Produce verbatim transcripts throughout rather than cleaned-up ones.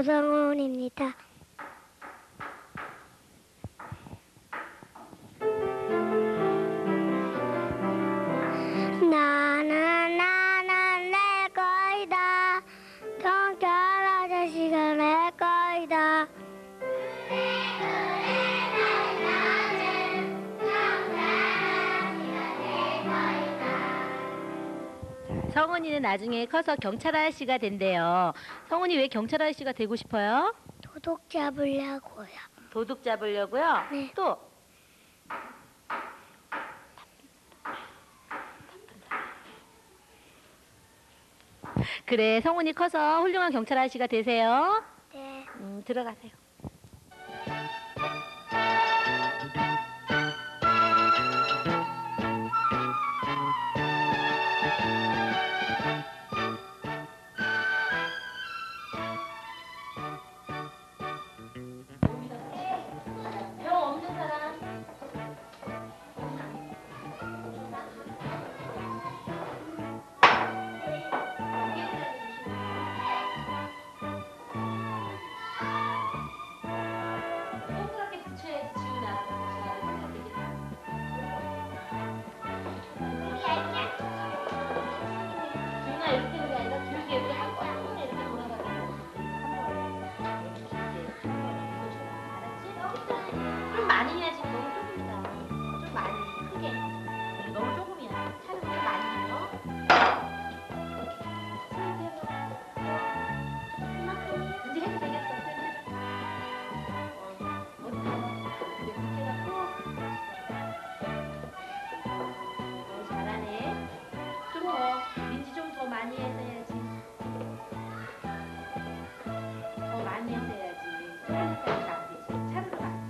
조성훈입니다. 나는 나는 내 거이다. 경찰 아저씨가 내 거이다. 성훈이는 나중에 커서 경찰 아저씨가 된대요. 성훈이 왜 경찰 아저씨가 되고 싶어요? 도둑 잡으려고요. 도둑 잡으려고요? 네. 또? 그래, 성훈이 커서 훌륭한 경찰 아저씨가 되세요. 네. 음, 들어가세요. 병 없는 사람? 동그랗게 붙여야지 지훈아. 지훈아 이렇게 하는 게 아니라 길게 이렇게 한 번에 한 번에 이렇게 돌아가게. 알았지? 좀 많이 해야지. 너무 조금이다. 좀 많이 크게. 너무 조금이야. 차를 좀 많이 해요. 이제 해도 되겠어. 어디 가나? 이렇게 해갖고. 어, 잘하네. 좀 더, 민지 좀 더 많이 해서 해야지. 더 많이 해서 해야지. 빨리빨리 안 되지. 차를 많이.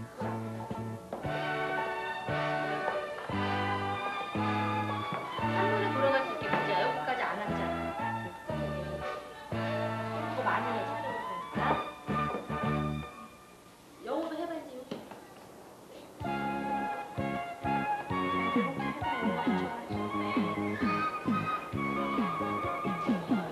한 번에 돌아갈 수 있게 민지야. 여기까지 안 왔잖아. 더 많이 해. 차를 그러니까. 영어도 해봐 이제 여기. 이렇게 해봐. 영어 맞춰가지고.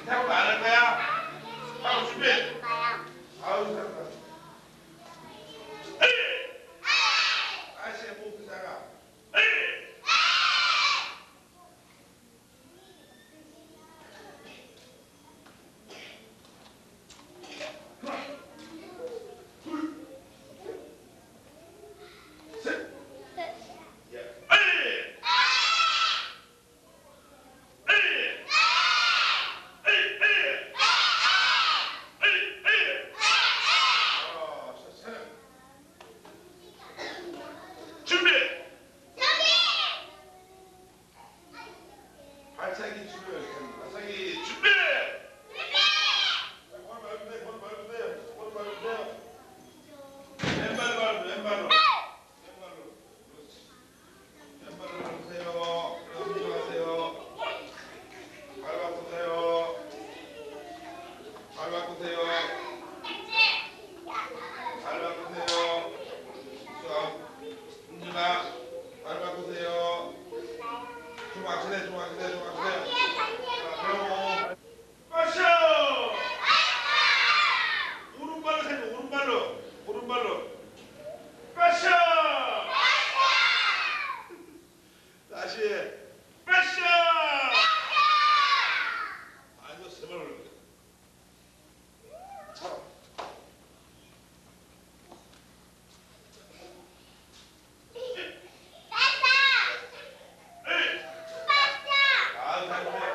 태국도 안 할 거야? 하고 준비. 아우 잘한다. 아씨의 목도 작아. 발차기 준비. 발차기 준비. 발 밟으세요. 발 밟으세요. 발 밟으세요. 왼발 밟으세요. 왼발로. 왼발로. 그렇지. 왼발로 밟으세요. 움직여가세요. 발 바꾸세요. 발 바꾸세요. 발 바꾸세요. 자, 은진아, 발 바꾸세요. 좀 악시네, 좀 악시네, 좀 악시네. 자, 배워. 마셔! 오른발로 세고, 오른발로. 오른발로. 마셔! 다시. 마셔! 아니요, 세번 올려볼게. 잡아. 아우, 잘했어요.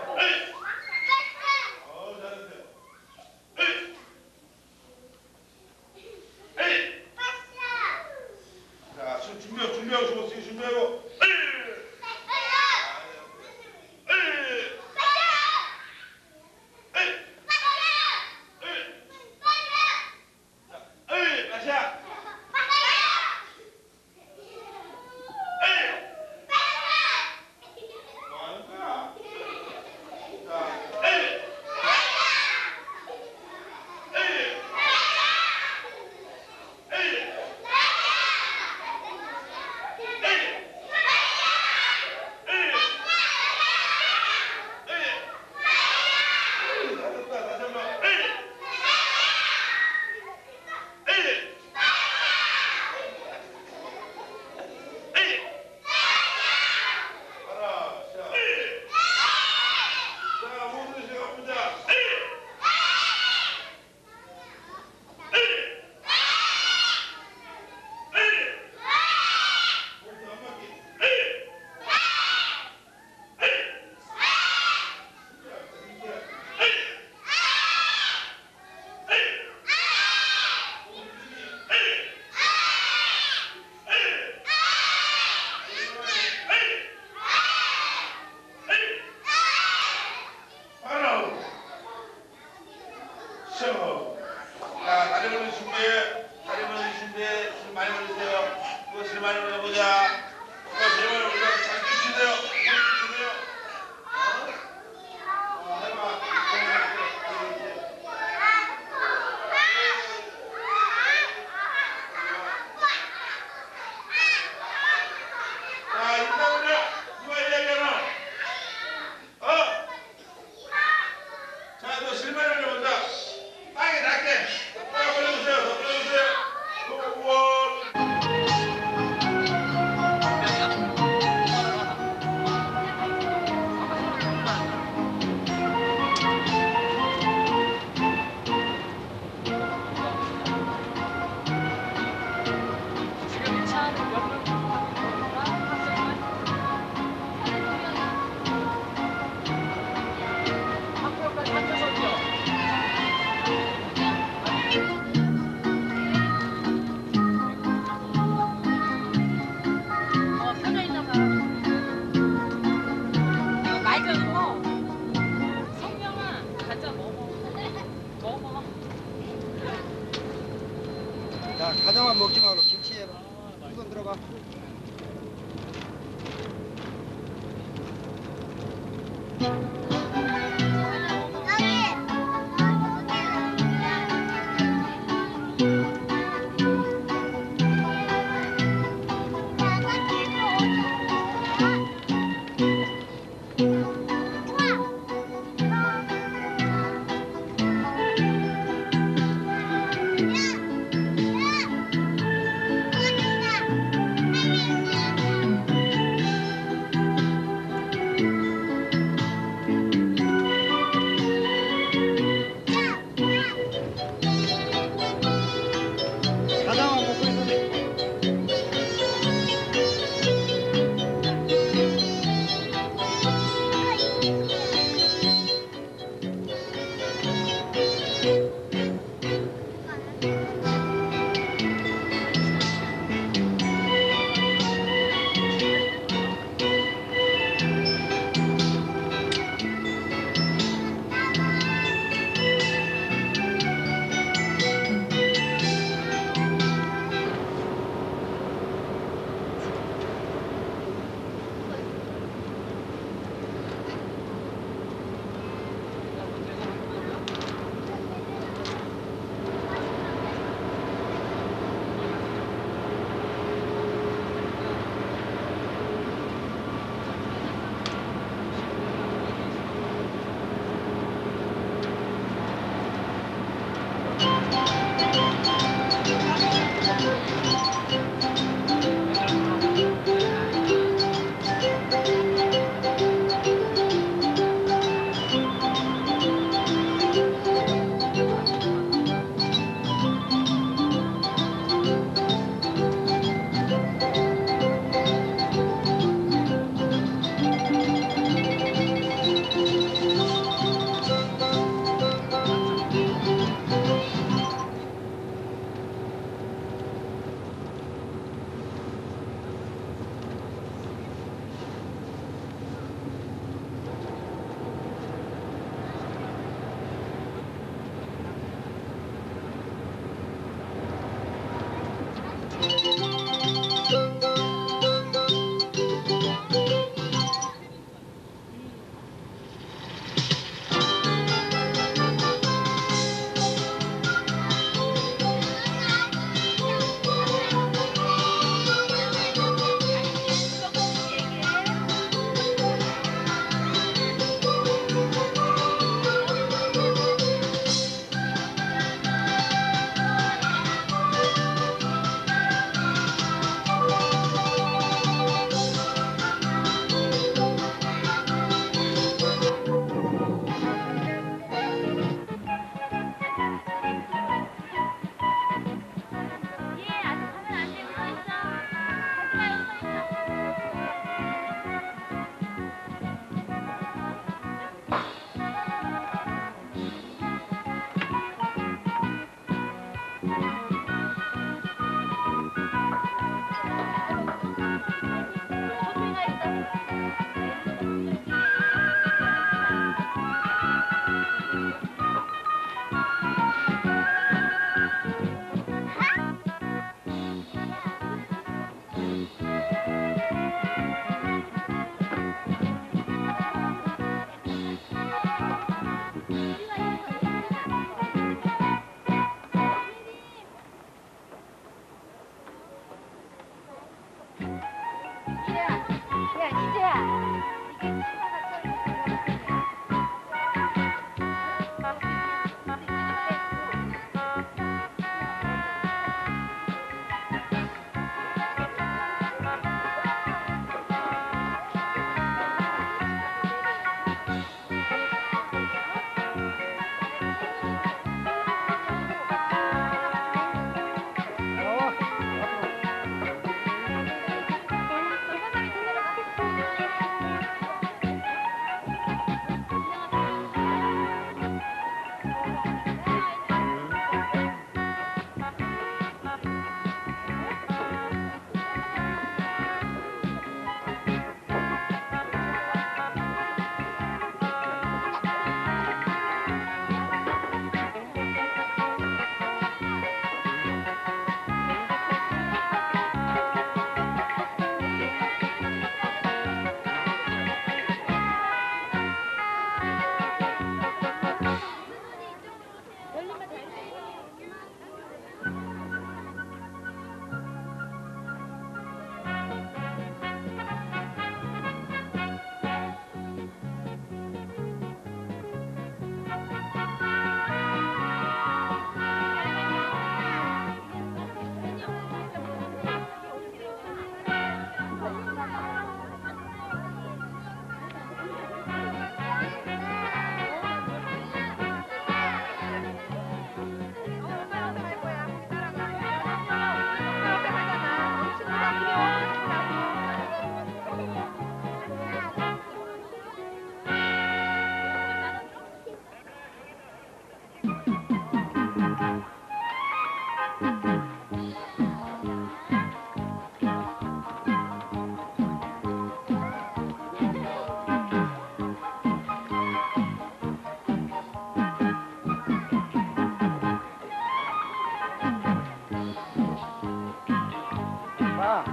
어우, 잘했어요. 자, 지금 준비하고, 준비하고, 주고, 지금 준비하고. 마셔! 뭐 하는 거야? 자, 에이! 에이! 에이! 자, 다리 벌리 준비. 다리 벌리 준비. 힘 많이 벌리세요. 그거 제일 많이 벌려보자. 그거 제일 많이 벌려보자. 잘 뛰시세요. 뛰시세요. 어, 해봐. 자, 이따 올려. 누가 이야기하나? 어? 자, 너 제일 많이 벌려보자. 땅에 닿게. 더 벌려주세요. 더 벌려주세요. 우와. 지금 이 차는 몇 명 학생은 학교까지 합쳐서죠. 어, 펴져 있나 봐. 말 끊고 성명아 가자 먹어. 먹어. 자, 가자만 먹지 말고 김치에 이건 들어가. 여기. 봐.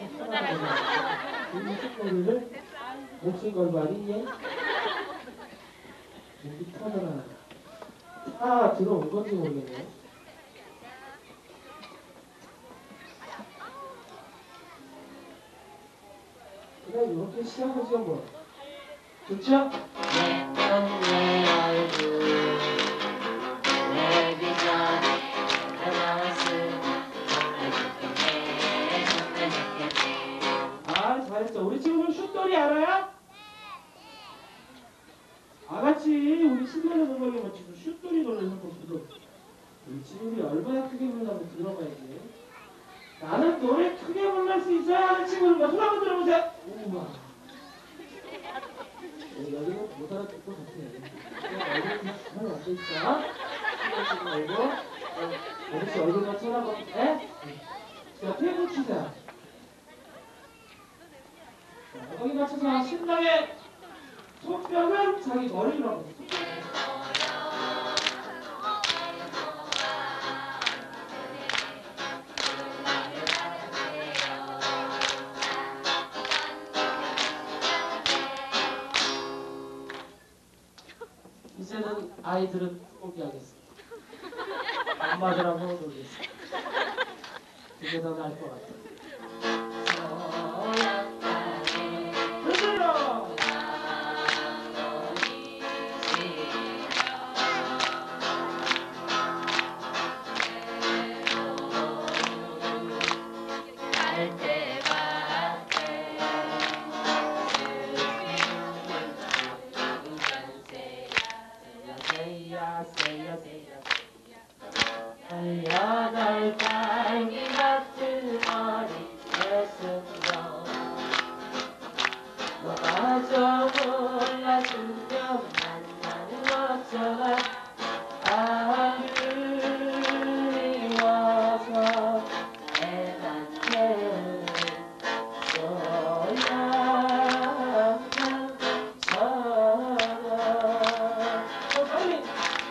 소리를 목소리 걸고 아니니? 목이 터져라. 차 들어온 건지 모르겠네. 그래, 이렇게 시작하죠, 뭐. 좋죠? 내 얼굴, 내 비전, 내 모습. 아, 잘했어. 우리 친구들 슛돌이 알아요? 알았지. 우리 신나는 음악에 맞춰서 슛돌이 노래를 한번 불러. 우리 친구들이 얼마나 크게 부르는지 들어봐야지. 나는 노래 크게 부를 수 있어야 하는 친구들과 손 한번 들어보세요. 우와. 어, 여기는 못 알아듣을 것 같아. 얼굴이 잘 안 돼 있어. 신경 쓰지 말고. 어르신 얼굴만 쳐다보면 돼? 자, 테이블 치자. 거기 맞춰서 신나게 손뼉은 자기 머리로 하고 이제는 아이들은 포기하겠습니다. 엄마들하고 놀겠습니다. 그게 더 나을 것 같아요. 여덟 달기 같은 어린 예수로 너마저 몰라주면 나는 어쩌나 아 그리워서 애한테 소양한 전화 어 빨리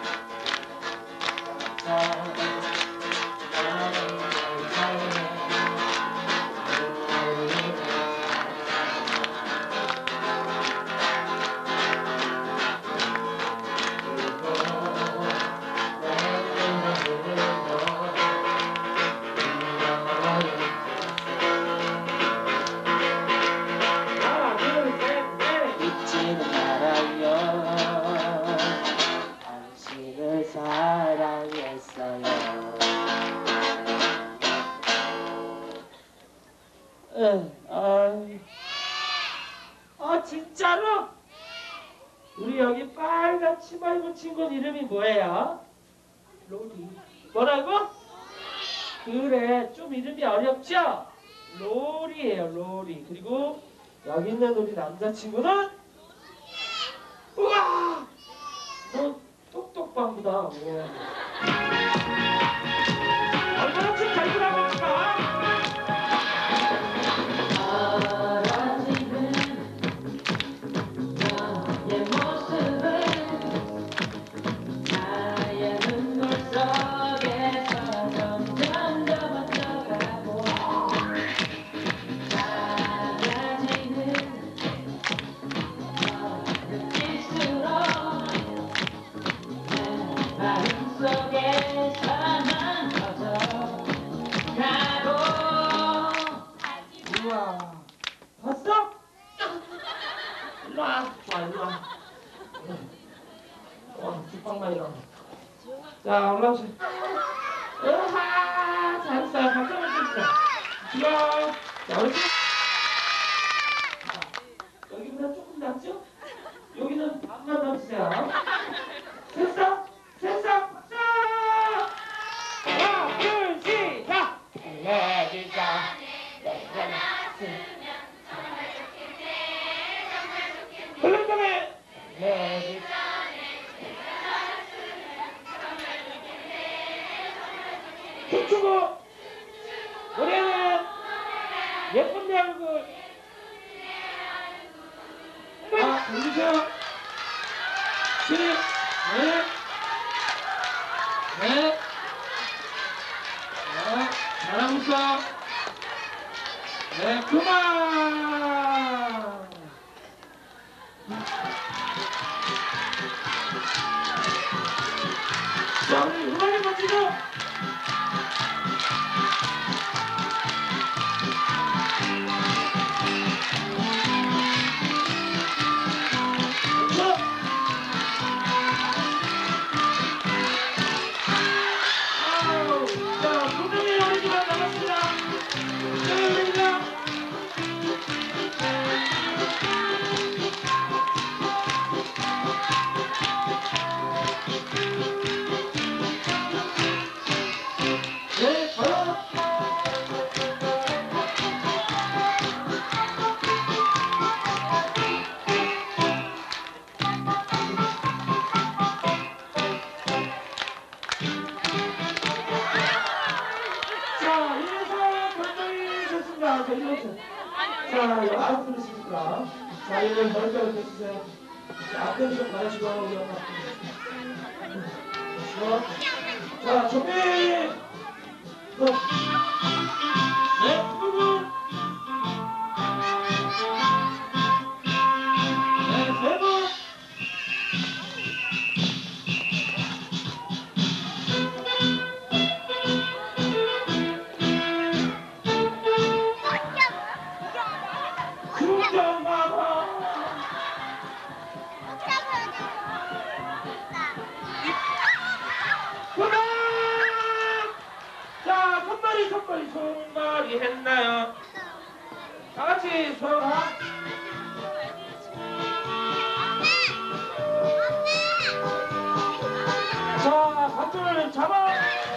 사랑했어요. 에, 아, 아 진짜로? 우리 여기 빨간 치마 입은 친구 이름이 뭐예요? 로리. 뭐라고? 그래, 좀 이름이 어렵죠? 로리예요, 로리. 그리고 여기 있는 우리 남자친구는 우와! 너 똑똑방구다. 우와. 얼마나 춤 잘 추나갑니까? 사라지는 너의 모습은 나의 눈물 속에서 점점 더 번져가고 사라지는 너의 빛으로 마음속에서만 퍼져가고 우와 봤어? 일로와 좋아 일로와 와 죽방만 일어나 자 올라오세요 으하 잘했어요 박수 한번 주세요 귀여워 자 우리 여기보다 조금 낫죠? 여기는 반만 더 주세요 됐어? 됐어? 박수! 하나, 둘, 시작! 달래주자 내가 났으면 정말 좋겠네 정말 좋겠네 흘린 다음에 달래주자 내가 났으면 정말 좋겠네 정말 좋겠네 춤추고 노래는 예쁜 내 얼굴 아, 돌리세요 칠 네. 네. 네. 잘하고 있어. 네. 그만. 자, 우리 음악에 멋지죠? 자, 여러분 들으십니까? 자, 이걸 넓게 이렇게 주세요. 앞에 좀 가시고 우리 엄마. 자, 준비. 고. 네, 누구? 네, 세 분. 자, 손발이 손발이 손발이 했나요? 다 같이 손. 자, 관절을 잡아.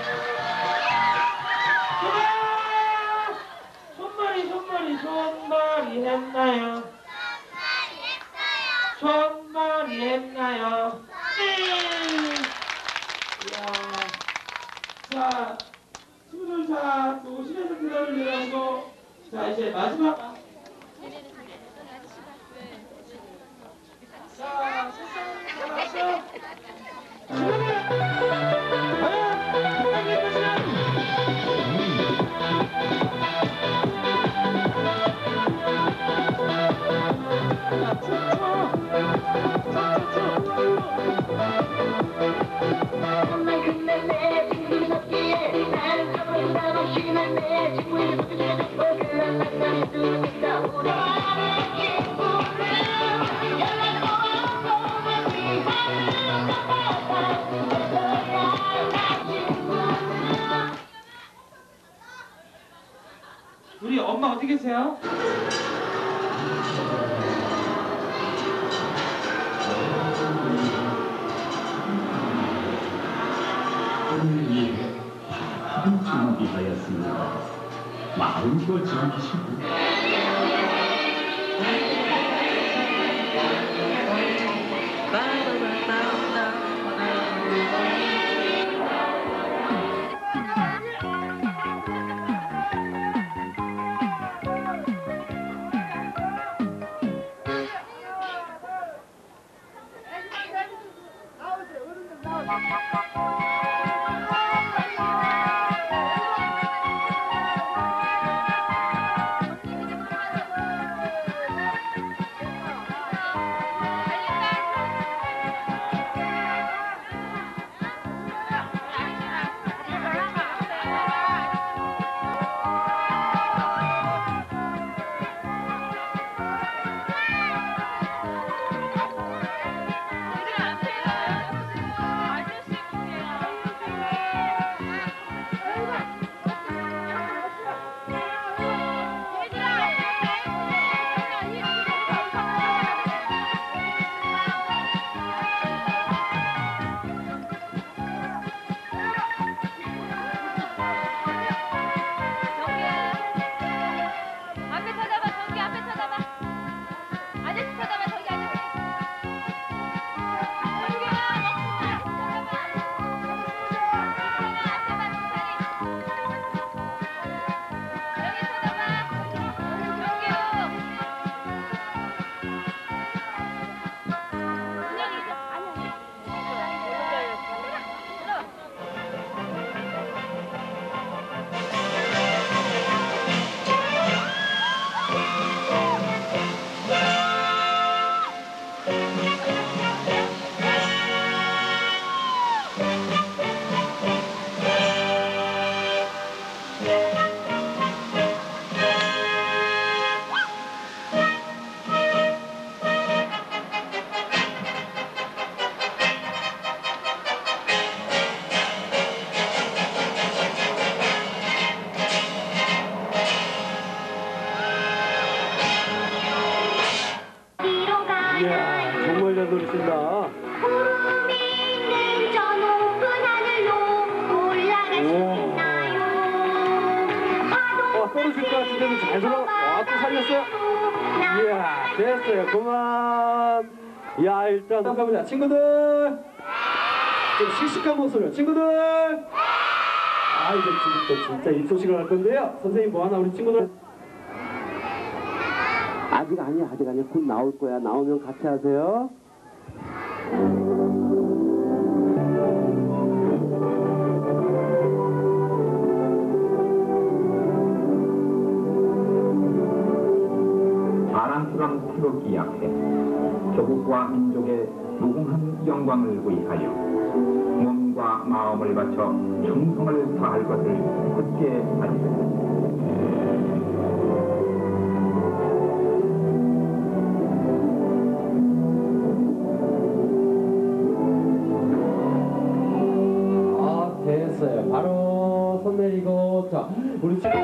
그만. 손발이 손발이 손발이 했나요? 손발이 했나요? 네. 이야. 자, 친구들, 자, 또 시내에서 대답을 내려고. 자, 이제 마지막. 자, 세상 나왔어. 친구들, 과연 끝나게 것이야. 정말 근데 내 친구를 섭기에 나를 가버린다 없이는 내 친구를 섭기에 뭐 그런 말씀이 들린다 우리 우리 엄마 어디 계세요? 오늘 위해 다 준비하였습니다. 마음껏 즐기시고 이야, 정말 잘 노리신다. 구름 있는 저 높은 하늘로 올라갈 수 있나요? 어, 떨어질 것 같은데도 잘 돌아. 와, 또 살렸어요. 이야, 됐어요. 그만. 야, 일단 가보자. 친구들. 좀 씩씩한 모습으로. 친구들. 아, 이제 지금 또 진짜 입소식을 할 건데요. 선생님 뭐 하나 우리 친구들. 아직 아니야, 아직 아니야. 곧 나올 거야. 나오면 같이 하세요. 바람처럼 태극기 앞에 조국과 민족의 무궁한 영광을 위하여 몸과 마음을 바쳐 충성을 다할 것을 굳게 하리라. 됐어요. 바로 손 내리고 자 우리 친구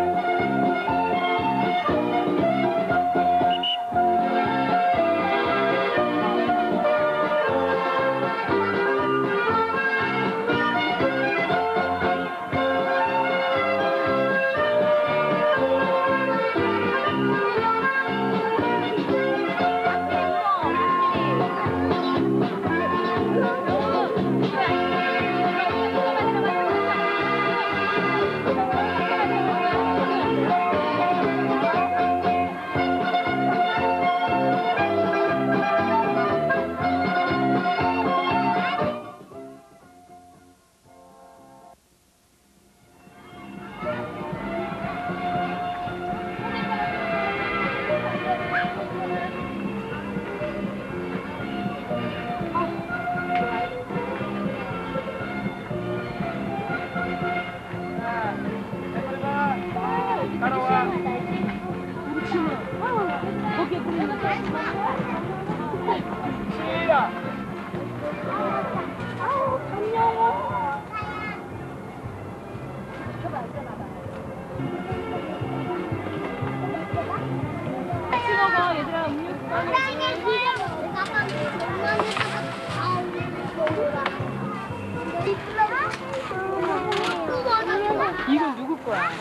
이건 누구 거야?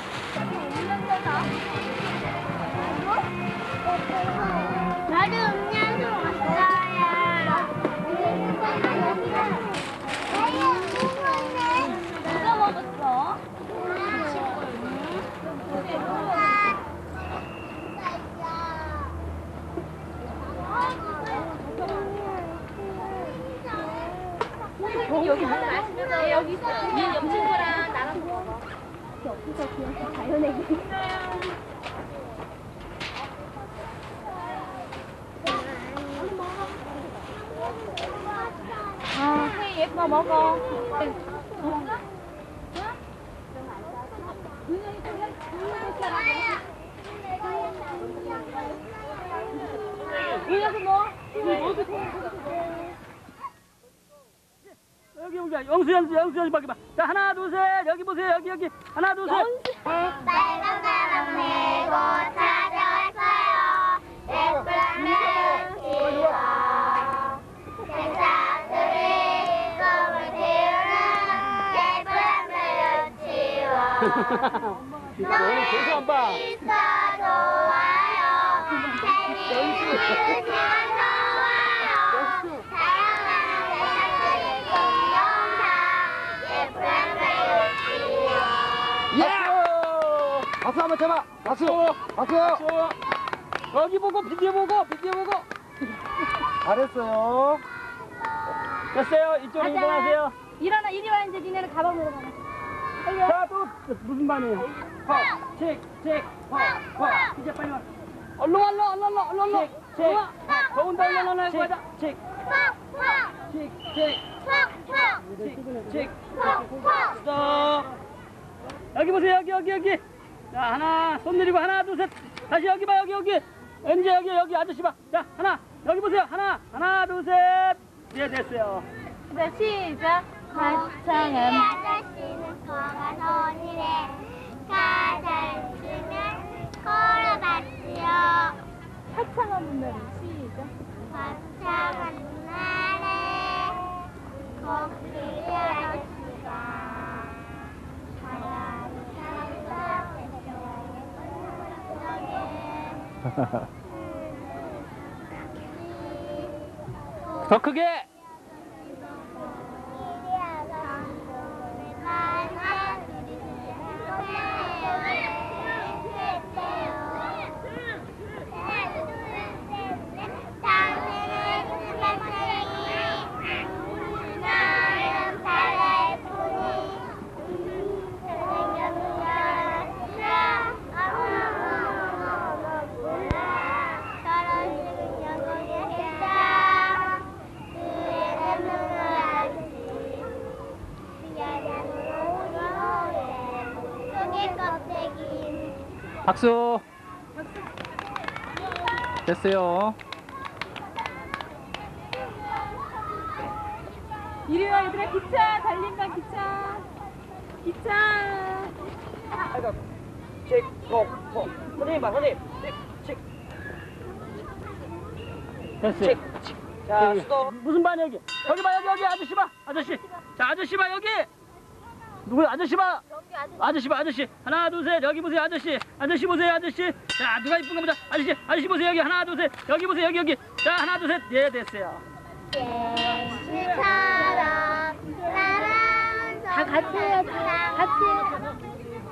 나도 음료수 왔어요. 누가 먹었어? 여기 하나 마시면서 여기 있어. 얘 옆친구랑 나랑 먹어. 옆에서 그냥 자연에게. 아, 해 예뻐 먹어. 여기 뭐? 여기 보자. 영수 연수 영수 연수 밖에 봐. 자 하나 둘 셋 여기 보세요. 여기 여기 하나 둘 셋. 빨간 바람 메고 찾아왔어요. 예쁜 멜로디와 세상들이 꿈을 태우는 예쁜 멜로디와 너의 계속 안 봐. 있어 좋아요. 재미있는 시간 좋아요. 사랑하는 세상들이 공동다 예쁜 멜로디와 예! 박수 한번 쳐봐. 박수. 박수. 저, 여기 보고 비디오 보고 비디오 보고. 잘했어요. 됐어요. 이쪽으로 일어나세요. 일어나 이리 와 이제 니네는 가방으로 가라. 자 또 무슨 반이에요? 헉, 책, 책, 헉, 헉. 이제 빨리 와. 얼른 와, 얼른, 얼른, 얼른, 얼른. 책, 책. 더운다, 얼른, 얼른, 얼른. 책, 책, 책, 책, 책, 책. 스톱. 여기 보세요, 여기, 여기, 여기. 자, 하나, 손 내리고 하나, 둘, 셋. 다시 여기 봐, 여기, 여기. 이제 여기, 여기 아저씨 봐. 자, 하나, 여기 보세요. 하나, 하나, 둘, 셋. 예, 됐어요. 자 시작. 가창은 아저씨는 거가 손이래 가장 쓰면 걸어봤지요. 하창한 분들은 시작. 가창 더 크게. 박수. 됐어요. 이리 와 얘들아. 기차 달린다. 기차. 기차. 아이고, 칙, 고, 고. 선생님 봐, 선생님. 칙, 칙. 됐어. 칙, 칙. 자, 수도. 무슨 반 여기? 여기 봐, 여기, 여기 아저씨 봐, 아저씨. 자, 아저씨 봐, 여기. 누구야, 아저씨 봐. 아저씨 봐, 아저씨. 하나, 둘, 셋. 여기 보세요, 아저씨. 아저씨 보세요, 아저씨. 자, 누가 이쁜 거 보자. 아저씨, 아저씨 보세요, 여기. 하나, 둘, 셋. 여기 보세요, 여기, 여기. 자, 하나, 둘, 셋. 예, 됐어요. 다 같이 해야지. 같이 해.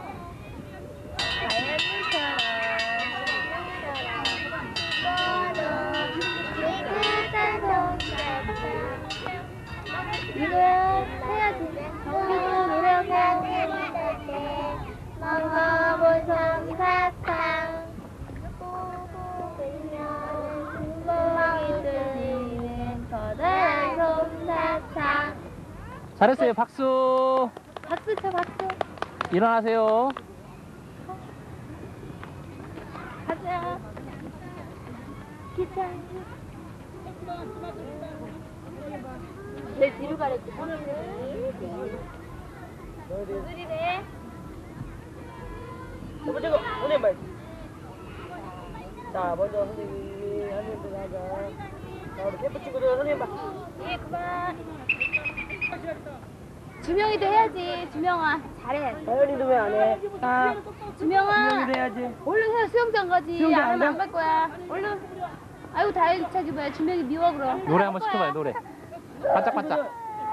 이거 해야지. 우리도 노래하고 먹어본 솜사탕 꼬고 들면 구멍이 뚫리는 커다란 솜사탕. 잘했어요, 박수. 박수 쳐, 박수. 일어나세요. 가자. 기차. 내 뒤로 가랬지. 누구리네? 먼저 거, 선생님 봐야지. 자, 먼저 선생님이 선생님들 가자. 자, 우리 페퍼 친구들 선생님 봐. 예, 그만. 주명이도 해야지. 주명아, 잘해. 다현이도 왜 안 해? 아, 주명아, 주명이도 해야지. 얼른 해. 수영장 가지. 수영장 안 안 하면 안 가? 갈 거야. 얼른. 아이고, 다현이 차기 뭐야. 주명이 미워 그럼. 노래 한번 시켜봐요, 노래. 반짝반짝.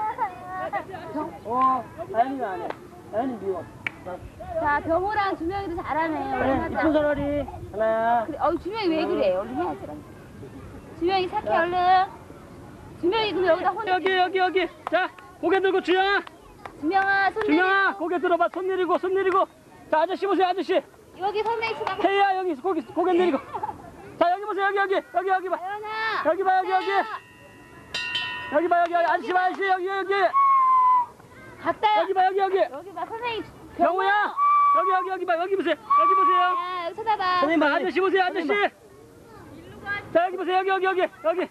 어, 다현이가 안 해. 다현이 미워. 자, 병호랑 주명이도 잘하네. 얼른 그래, 하자. 이쁜 사람이 하나. 그래, 어, 주명이 왜 그래? 얼른 해야지. 주명이 착해 얼른. 주명이 그럼 여기다 혼자. 여기, 여기, 여기. 자, 고개 들고 주영아. 주명아, 손 내리고. 주영아, 고개 들어봐. 손 내리고, 손 내리고. 자, 아저씨 보세요, 아저씨. 여기 손 내리고. 태희야, 여기 고개, 고개 내리고. 자, 여기 보세요, 여기, 여기, 여기, 여기 봐. 다현아. 여기 봐, 여기, 여기. 여기 봐, 여기, 여기. 아저씨 봐, 아저씨, 여기, 여기. 갔다. 여기 봐, 여기, 여기. 여기 봐, 선생님. 병우야. 여기, 여기, 여기 봐, 여기 보세요. 여기 보세요. 야, 여기 쳐다봐. 선생님 봐, 아저씨 보세요, 아저씨. 자, 여기 보세요, 여기, 여기, 여기, 여기.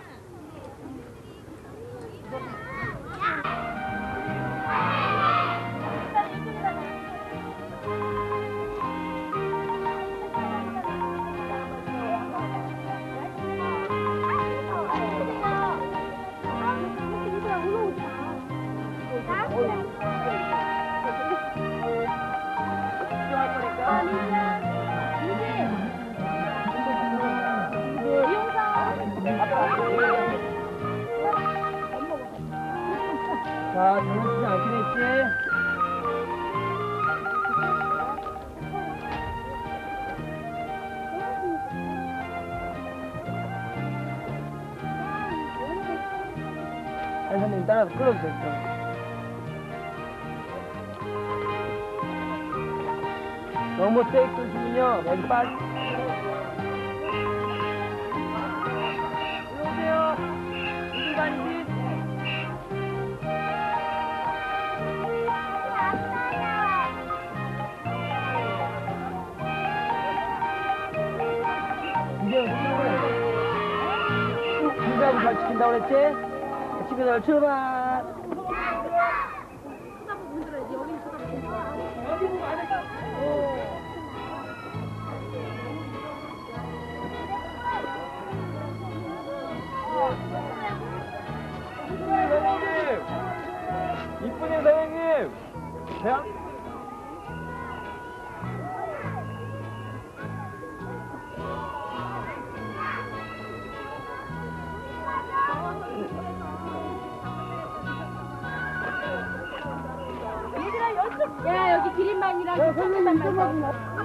자, 잘못하지 않기로 했지? 아니, 선생님 따라서 끌어도 됐어. 너무 세게 끌시면요, 여기 빨리. 들어오세요. 무슨 반이지? 이제 무슨 잘 지킨다고 그랬지? 친구들 출발! 선생님! 이쁜이 선생님! 대학 야 여기 기린만이랑 조금만 말고.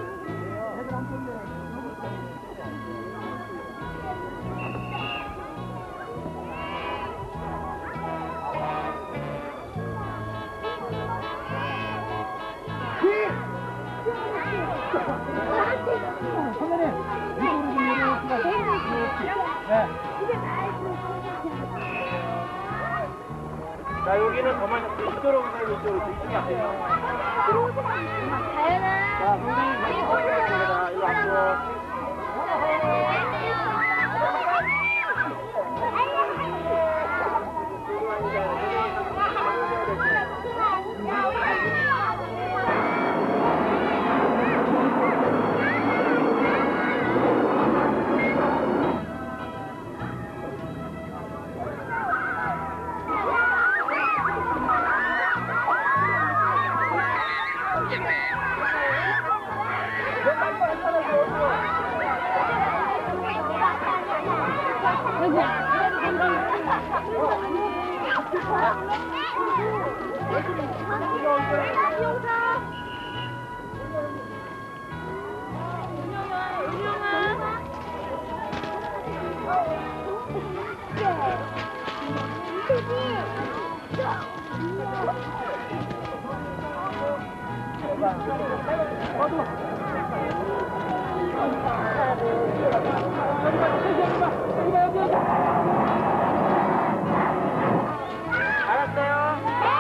자, 여기는 가만히 이쪽으로 오세요. 이쪽으로 이쪽이 안 돼요. 자, 선생님 이쪽으로 일로 앞으로. 알았어요?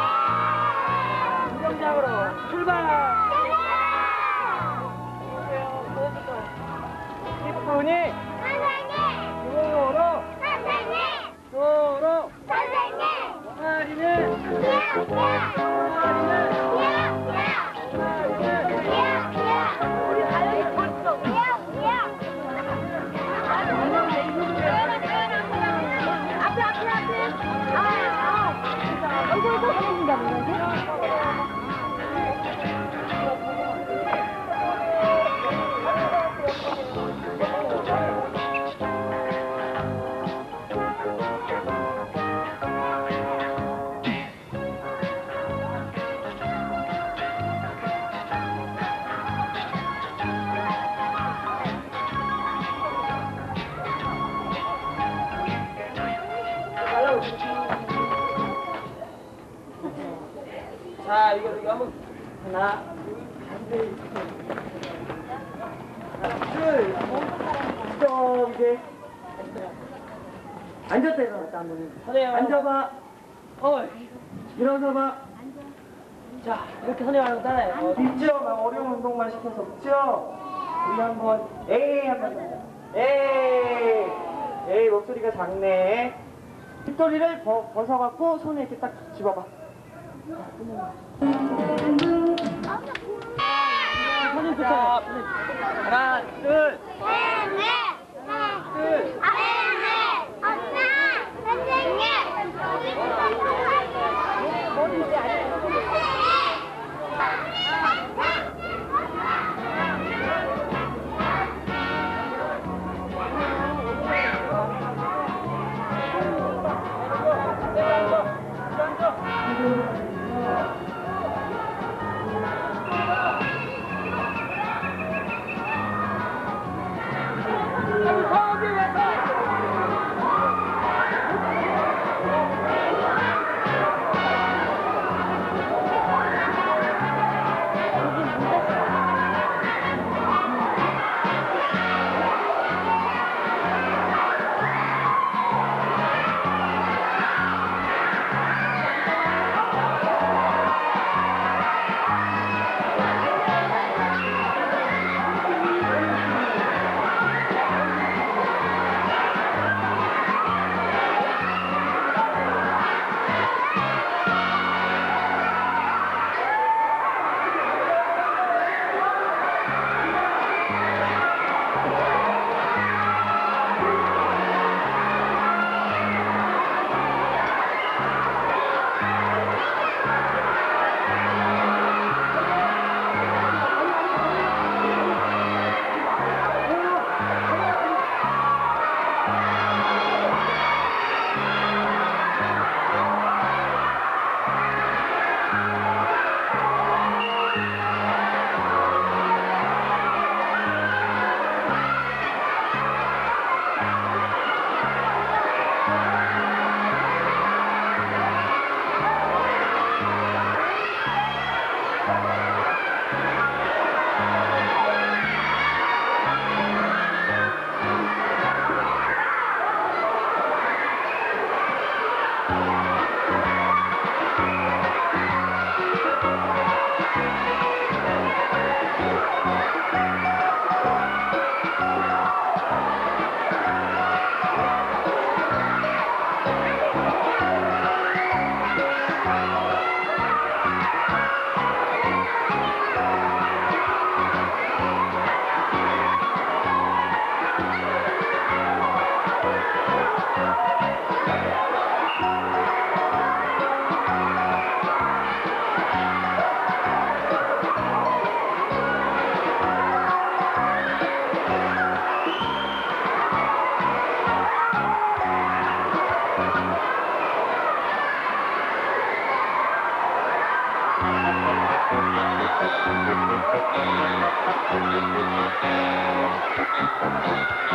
수영장으로 출발! 이쁜이 도로 도로 동아리는 동아리는 자, 이거 이거 한번 하나, 둘, 둘, 또 이제 앉았다 일어났다 한번. 앉아봐. 어, 일어서봐. 자, 이렇게 선생님하고 따라해요. 어, 있죠? 막 어려운 운동만 시켜서 없죠? 우리 한번 에이 한번 해보자. 에이, 에이 목소리가 작네. 빗소리를 버, 벗어갖고 손에 이렇게 딱 집어봐. 사진 찍자. 하나, 둘, 둘.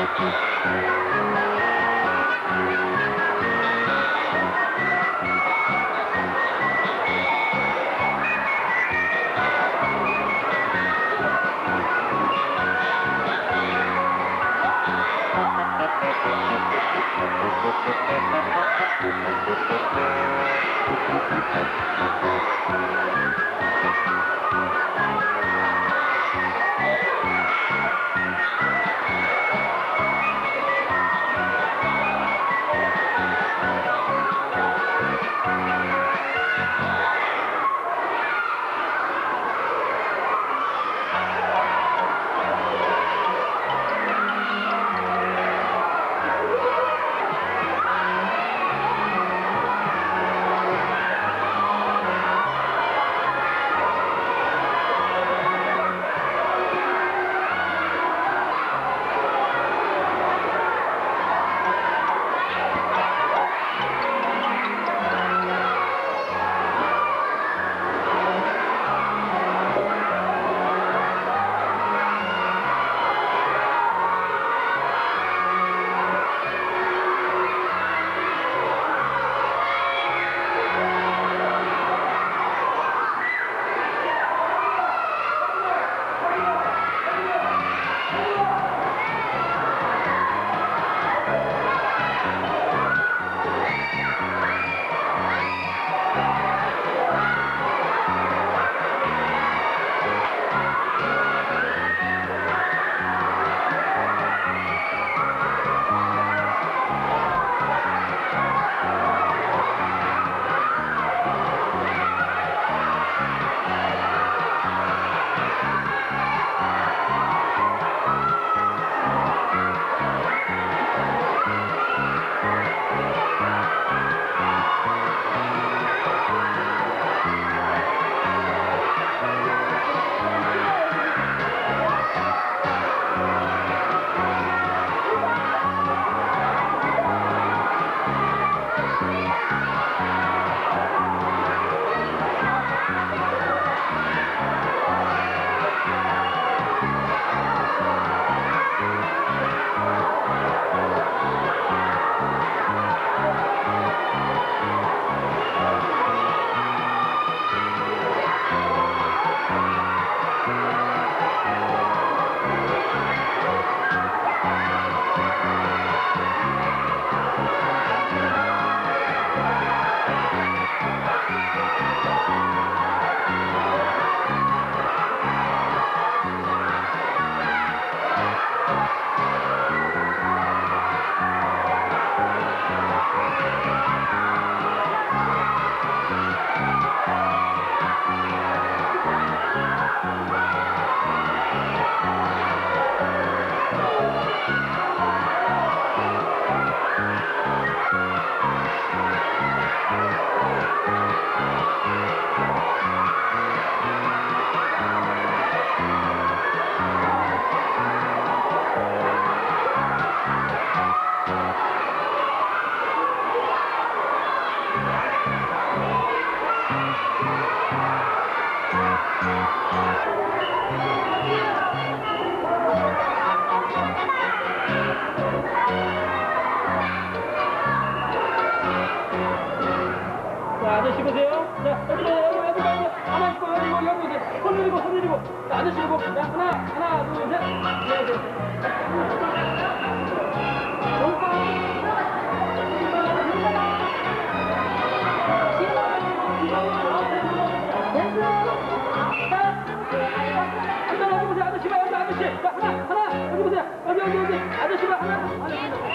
아저씨 보세요. 자, 여기, 여기, 여기, 여기, 하나 있고, 여기, 여기, 여기, 여기. 손 내리고, 손 내리고. 자, 아저씨 보고. 자, 하나, 하나, 둘, 셋. 네, 네. 한번 여기 보세요. 아저씨 봐, 여기 아저씨. 자, 하나, 하나. 여기 보세요. 여기, 여기, 여기. 아저씨 봐, 하나. 하나.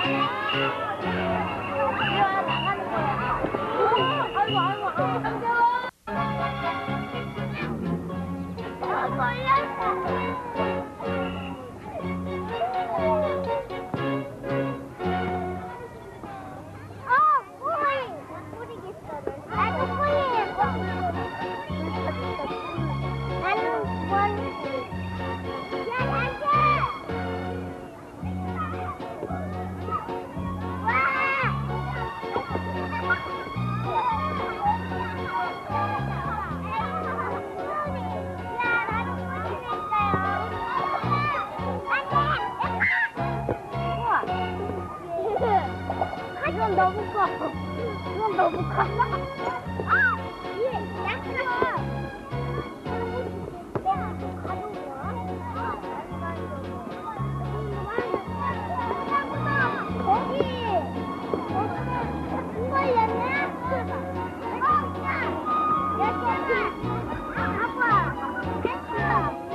아이고, 아이고, 아이고. 아, 걸렸어. 아, 꼬리. 꼬리겠어. 나도 꼬리에 나는 원지. 야, 나게. 와. 그건 너무 커. 그건 너무 커. 아, 얘 약간. 내가 좀 가져오냐? 거기. 큰 거였네? 어, 야, 아빠. 됐어.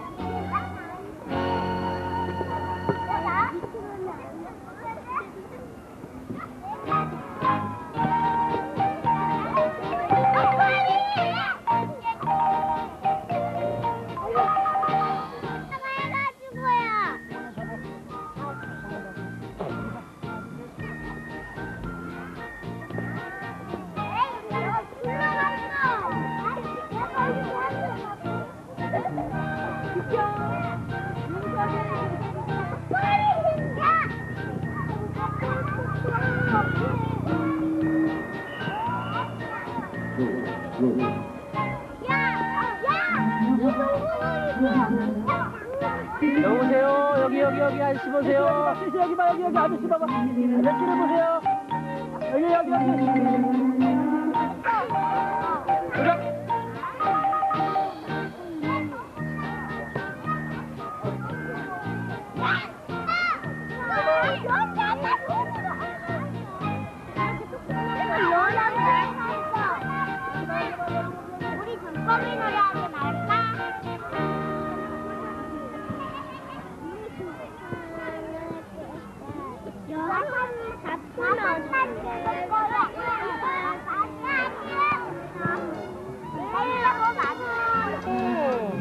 여보세요. 여기 여기 여기 아저씨 보세요. 아저씨 여기 봐 여기 여기 아저씨 봐봐. 아저씨를 보세요. 여기 여기 여기. 그래. 우리 불법이 노래하지 말까? 여사님 잡수면 될 거야. 내일하고 맞춰.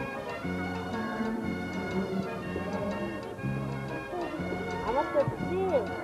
알았었지?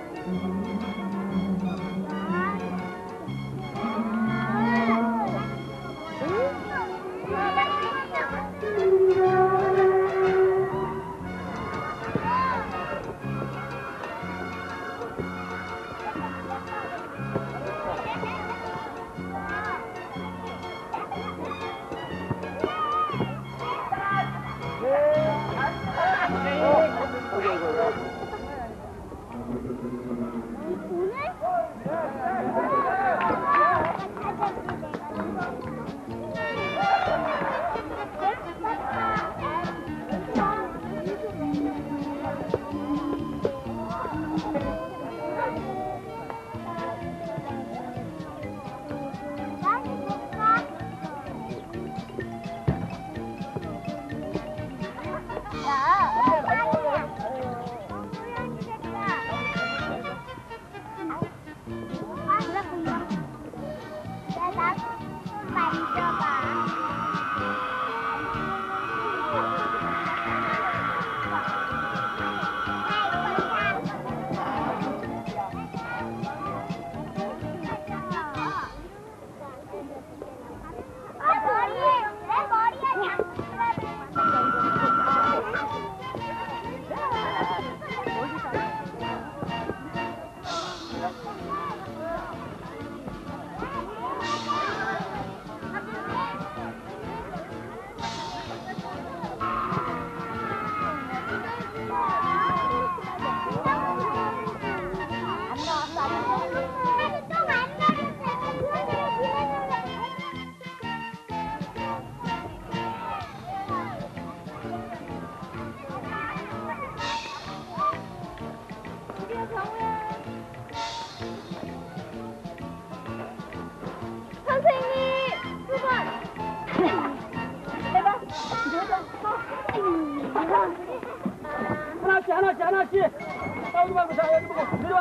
하나씩 하나씩 하나씩. 여기 말고 자 여기 보고 내려와.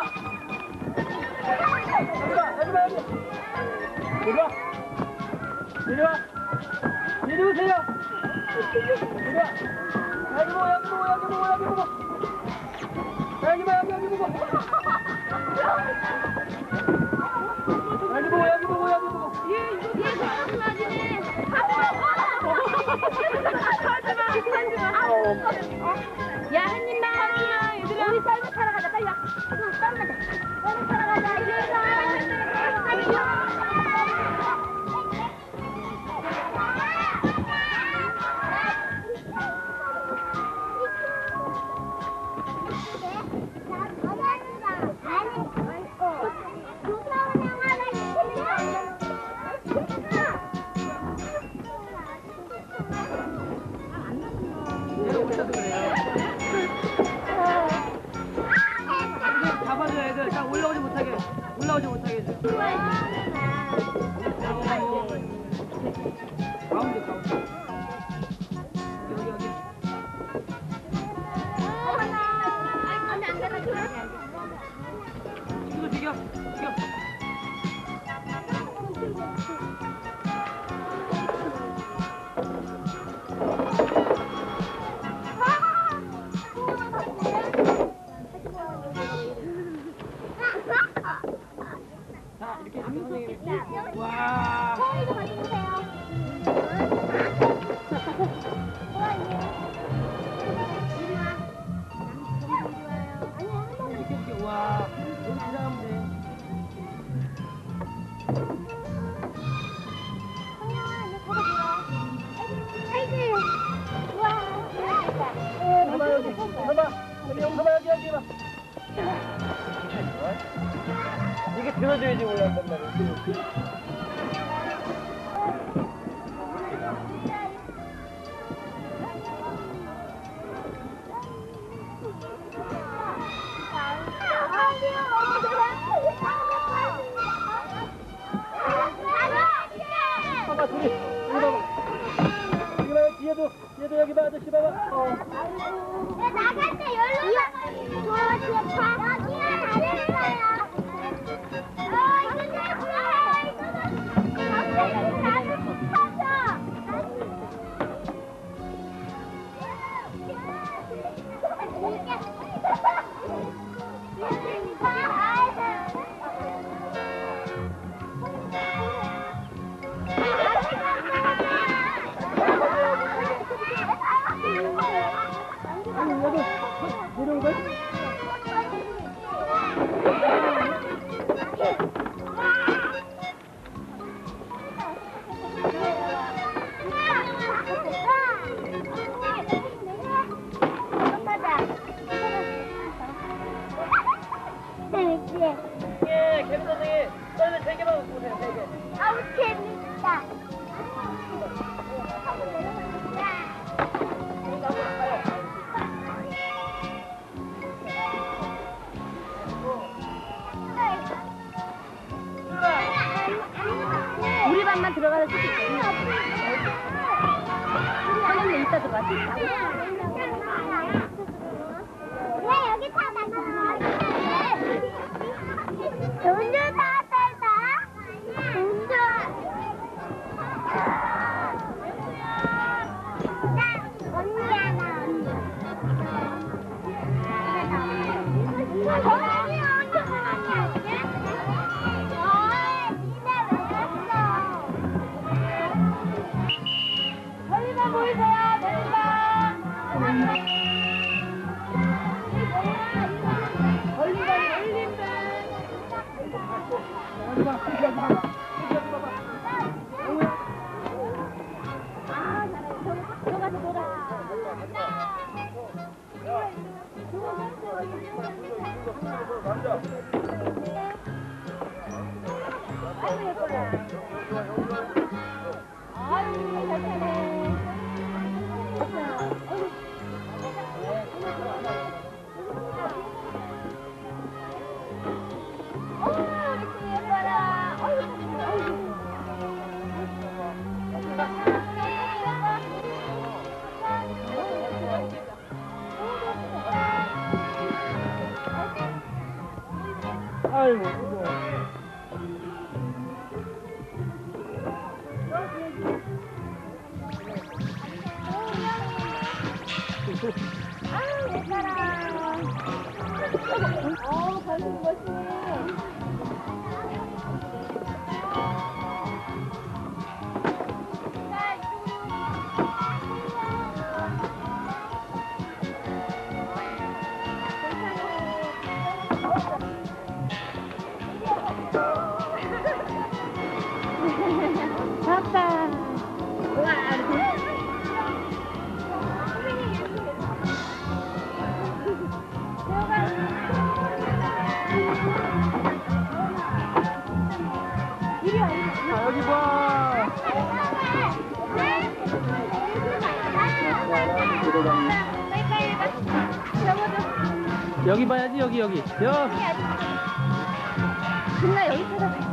여기 봐 여기 봐 여기. 내려와. 내려와. 내려오세요. 내려와. 여기 보고 여기 보고 여기 보고 여기 보고. 여기 봐 여기 여기 보고. 여기 보고 여기 보고 여기 보고. 얘 이거 얘 잘하는 아지네. 하지 마. 하지 마. 야, 한 입만. 얘들아. 우리 썰매 타러 가자. 빨리 와. 응, 썰매 타자. 썰매 타러 가자. 얘들아. 아니, 잡아줘 애들. 자 올라오지 못하게. 올라오지 못하게 해줘. 가운데 가운데. 여기 여기. 친구 죽여. 죽여. 자 이렇게 선생님이. 와. 서울이도 가져오세요. 이렇게 이렇게. 와. 여기 지나가면 돼. 봐봐 여기. 봐봐. 여기 형 봐봐 여기 여기 봐. 이게 들어줘야지 올라간단 말이야. 봐봐 둘이. 여기 봐봐. 여기 봐 뒤에도 뒤에도 여기 봐 아저씨 봐봐. 어. 나갈 때 열로 나가요. 저 뒤에 다 여기가 잘했어요. 어, 이거 잘했어요. 이거 나를 붙어서. 내려온 거야? 예, 개미 선생님. 저희는 세 개만 보세요, 세 개. 아우 재밌다. 우리 반만 들어가서 찍을 거예요. 선생님 이따 들어가지. 왜 여기 다 나가? 운전 나왔다. 운전. 나 언니야 나 언니. 언니 언니 언니. 어, 니네 왜 왔어? 멀리만 보이세요, 멀리만. 멀리만, 멀리만. 여기 봐, 여기 여기 봐봐. 여기 봐봐. 아, 잘해. 들어가서 놀아. 아이고 예뻐라. 아이고 잘 타네. 어, 우리 친구 예뻐라. 어이구, 어이구. 아이고, 이거. 아유, 예뻐라. 어우, 발톱 멋있네. 아빠. 와. 여기 봐야지 여기 여기 여기. 나 여기 찾아봐.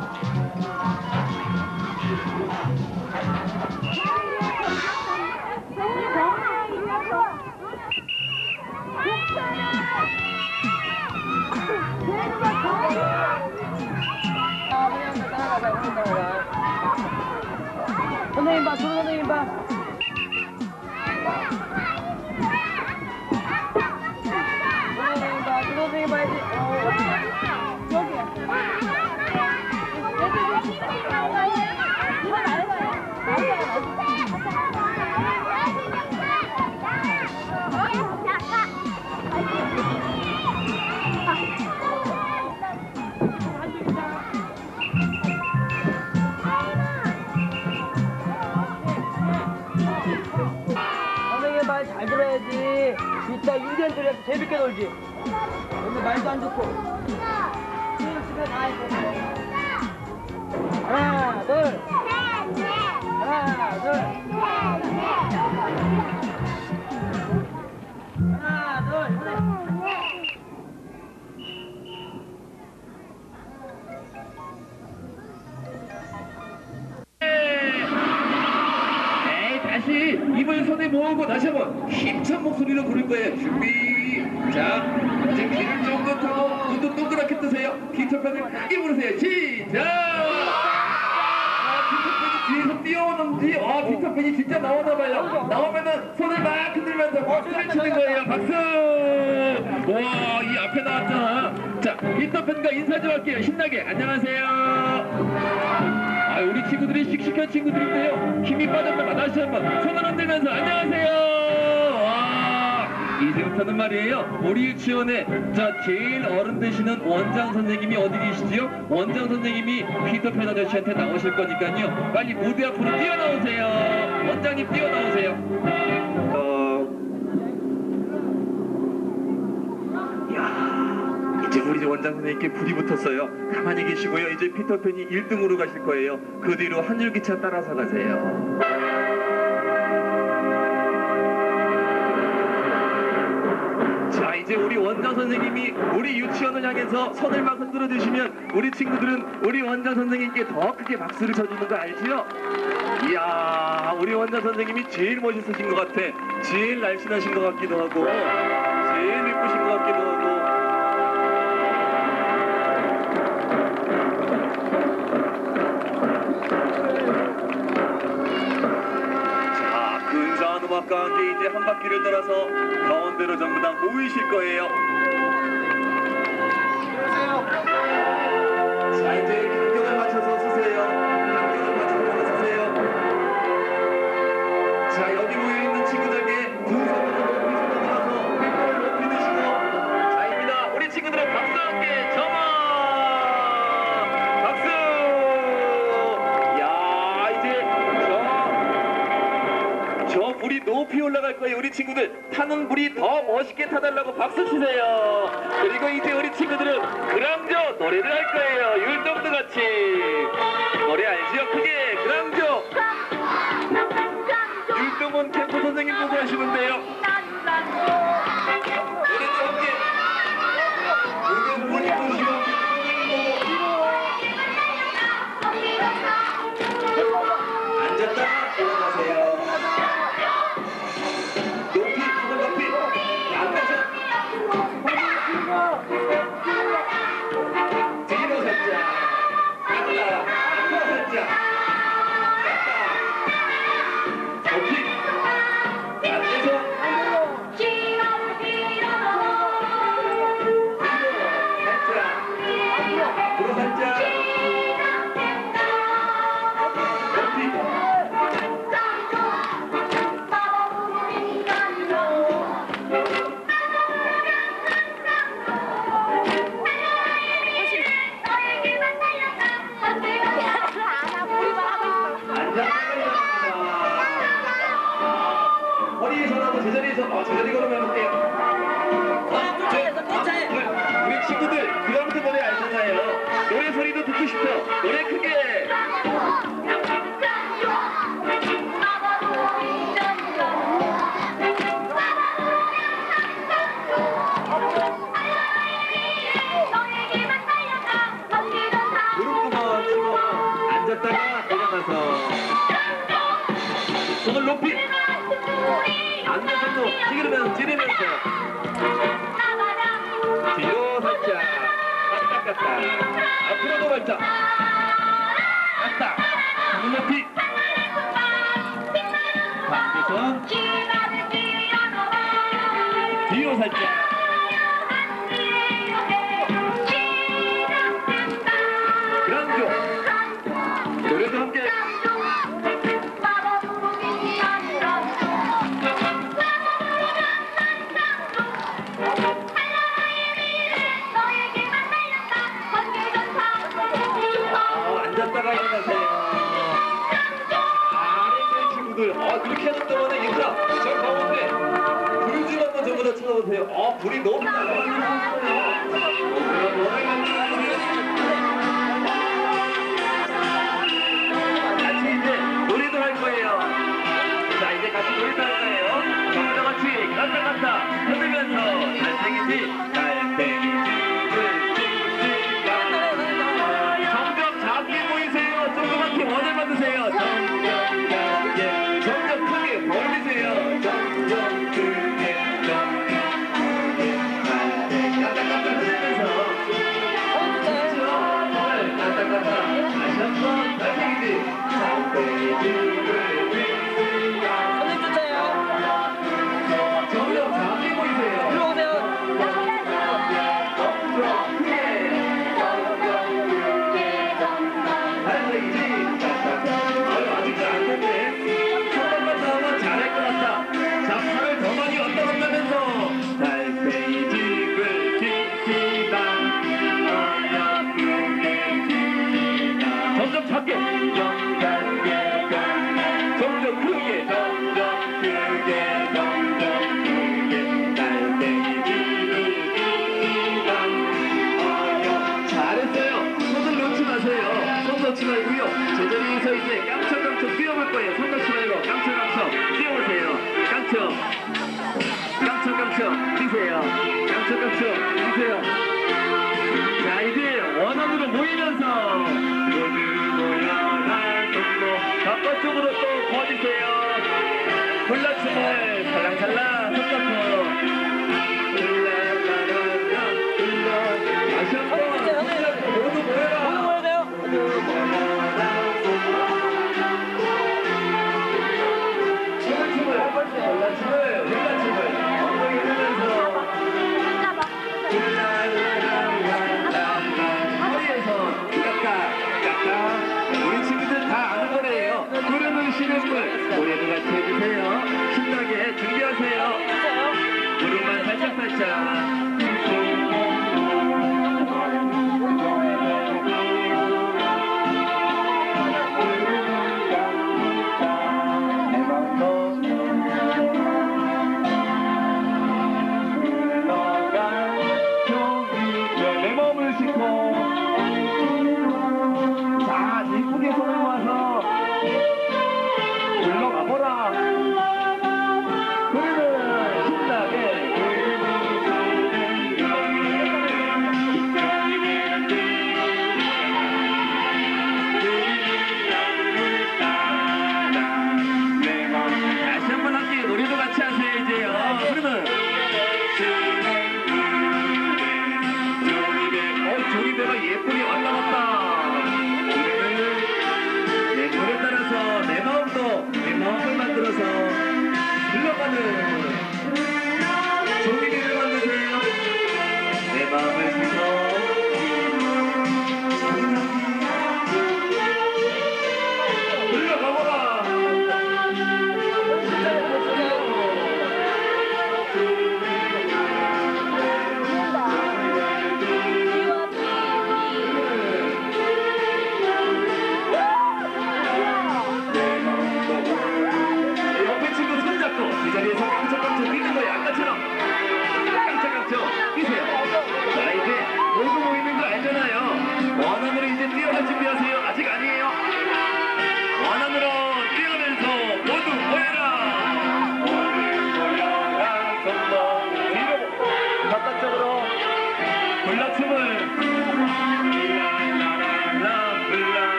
선생님 봐, 조로 선생님 봐. 선생님 봐, 조로 선생님 봐야지. 여기. 이건 안 해봐요. 선생님 말 잘 들어야지. 이따 인디언들이랑 재밌게 놀지. 근데 말도 안 듣고. 집에 다 했어. 하나, 둘. 하나, 둘. 하나, 둘. 에이, 다시 입을 손에 모으고 다시 한번 힘찬 목소리로 부를 거예요. 준비. 자, 이제 귀를 쫑긋하고 눈도 동그랗게 뜨세요. 피터팬을 크게 부르세요. 시작. 아, 피터팬이 뒤에서 뛰어오는지, 아, 피터팬이 진짜 나오나봐요. 나오면은 손을 막 흔들면서 박수를 치는 거예요. 박수. 와, 이 앞에 나왔잖아. 자, 피터팬과 인사 좀 할게요. 신나게. 안녕하세요. 아, 우리 친구들이 씩씩한 친구들인데요. 힘이 빠졌다가 다시 한번 손을 흔들면서 안녕하세요. 와, 이제부터는 말이에요. 우리 유치원에 자 제일 어른 되시는 원장 선생님이 어디 계시지요? 원장 선생님이 피터팬 아저씨한테 나오실 거니까요. 빨리 무대 앞으로 뛰어나오세요. 원장님 뛰어나오세요. 어... 야, 이제 우리 원장 선생님께 불이 붙었어요. 가만히 계시고요. 이제 피터팬이 일 등으로 가실 거예요. 그 뒤로 한줄기차 따라서 가세요. 자, 이제 우리 원장 선생님이 우리 유치원을 향해서 손을 막 흔들어 주시면 우리 친구들은 우리 원장 선생님께 더 크게 박수를 쳐주는 거 알지요? 이야, 우리 원장 선생님이 제일 멋있으신 것 같아. 제일 날씬하신 것 같기도 하고 제일 예쁘신 것 같기도 하고. 근사한 음악과 함께 이제 한 바퀴를 돌아서 가운데로 전부 다 모이실 거예요. 자, 이제 간격을 맞춰서 서세요. 간격을 맞춰서 서세요. 자, 여기 모여있는 친구들에게 두 손으로 높이 손을 들어서 팬을 높이 드시고, 자, 입니다. 우리 친구들은 박수와 함께 정화! 박수! 야, 이제 저 저 불이 높이 올라갈 거예요. 우리 친구들 타는 불이 더 멋있게 타달라고 박수 치세요. 그리고 이제 우리 친구들은 그랑조 노래를 할 거예요. 율동도 같이 노래 알지요? 크게 그랑조. 율동은 캠프 선생님 보고 하시면 돼요. 노래도 함께 무대 부모님 보시고 앉았다가 일어나세요. 높이 손을 높이 앉아서 뒤로 살짝 갔다 앞으로 살짝 갔다 높이 앉아서 뒤로 살짝 앞으로 살짝 높이 허리에서라도 제자리에서 어, 제자리 걸으면 할게요. 하나, 둘, 둘. 우리 친구들 그랑조 노래 알잖아요. 노래 소리도 듣고 싶어. 노래 크게. 높이 앉아서도 찌르면서 찌르면서 뒤로 살짝 갔다 갔다 앞으로도 발짝 갔다 눈 높이 밖에서 뒤로 살짝 그랑조 노래도 함께 앉았다가 일어나세요. 아래 있는 친구들, 어, 그렇게 하는 동안에 얘들아, 저 가운데 불 좀 한번 전부 다 쳐다보세요. 어, 불이 너무 잘 같이 이제 노래도 할 거예요. 자, 이제 같이 노래도 할 거예요. 전부 다 같이 갔다 갔다 흔들면서 잘생기지, 잘생기지. 원을 받으세요. 점점 작게, 점점 크게 벌리세요. 점점 크게, 점점 크게. 까딱까딱 흔들면서 그렇죠. 발 까딱까딱 다시 한번 잘생기지. 잘생기지. 손님 주세요. 점점 작게 보이세요. 들어오세요. 점점 크게, 점점 크게. 잘생기지. 아직도 안 됐네. 한 번만 더 하면 잘할 것 같다. 자, 팔을 더 많이 얹어 놓으면서 달팽이집을 깁시다. 어여쁘게 깁시다. 점점 작게, 점점 작게, 점점 크게, 점점 크게, 점점 크게. 달팽이집을 깁시다. 어여. 잘했어요. 손을 놓지 마세요. 손 놓지 말고요. 제자리에 서 이제 깡총깡총 뛰어볼 거예요. 손 놓지 말고 깡총깡총 뛰어보세요. 깡총 깡총깡총 뛰세요. 깡총깡총 뛰세요. 자, 이제 원원으로 모이면서 모두 모여라 손도 바깥쪽으로 또 퍼지세요. 훌라춤을 살랑살랑 손잡고 훌라라라라 훌라 다시 한번 모두 모여라. 모두 모여야 돼요. 모두 모여라. 훌라춤을 훌라춤을 엉덩이 흔들면서 허리에서 까까 까까. 우리 친구들 다 아는 노래예요. 구름을 쉬는 물 노래도 같이 해주세요. 신나게 준비하세요. 무릎만 살짝살짝.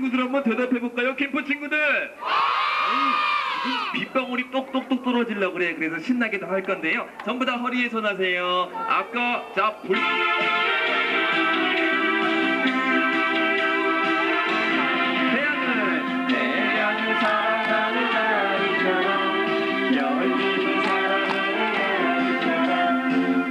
친구들 한번 대답해볼까요? 캠프 친구들! 아니, 무슨 빗방울이 똑똑똑 떨어지려고 그래. 그래서 신나게 다 할 건데요. 전부 다 허리에 손 하세요. 아까, 자, 불. 태양을, 태양을 사랑하는 나이처럼, 열리는 사랑하는 나이처럼,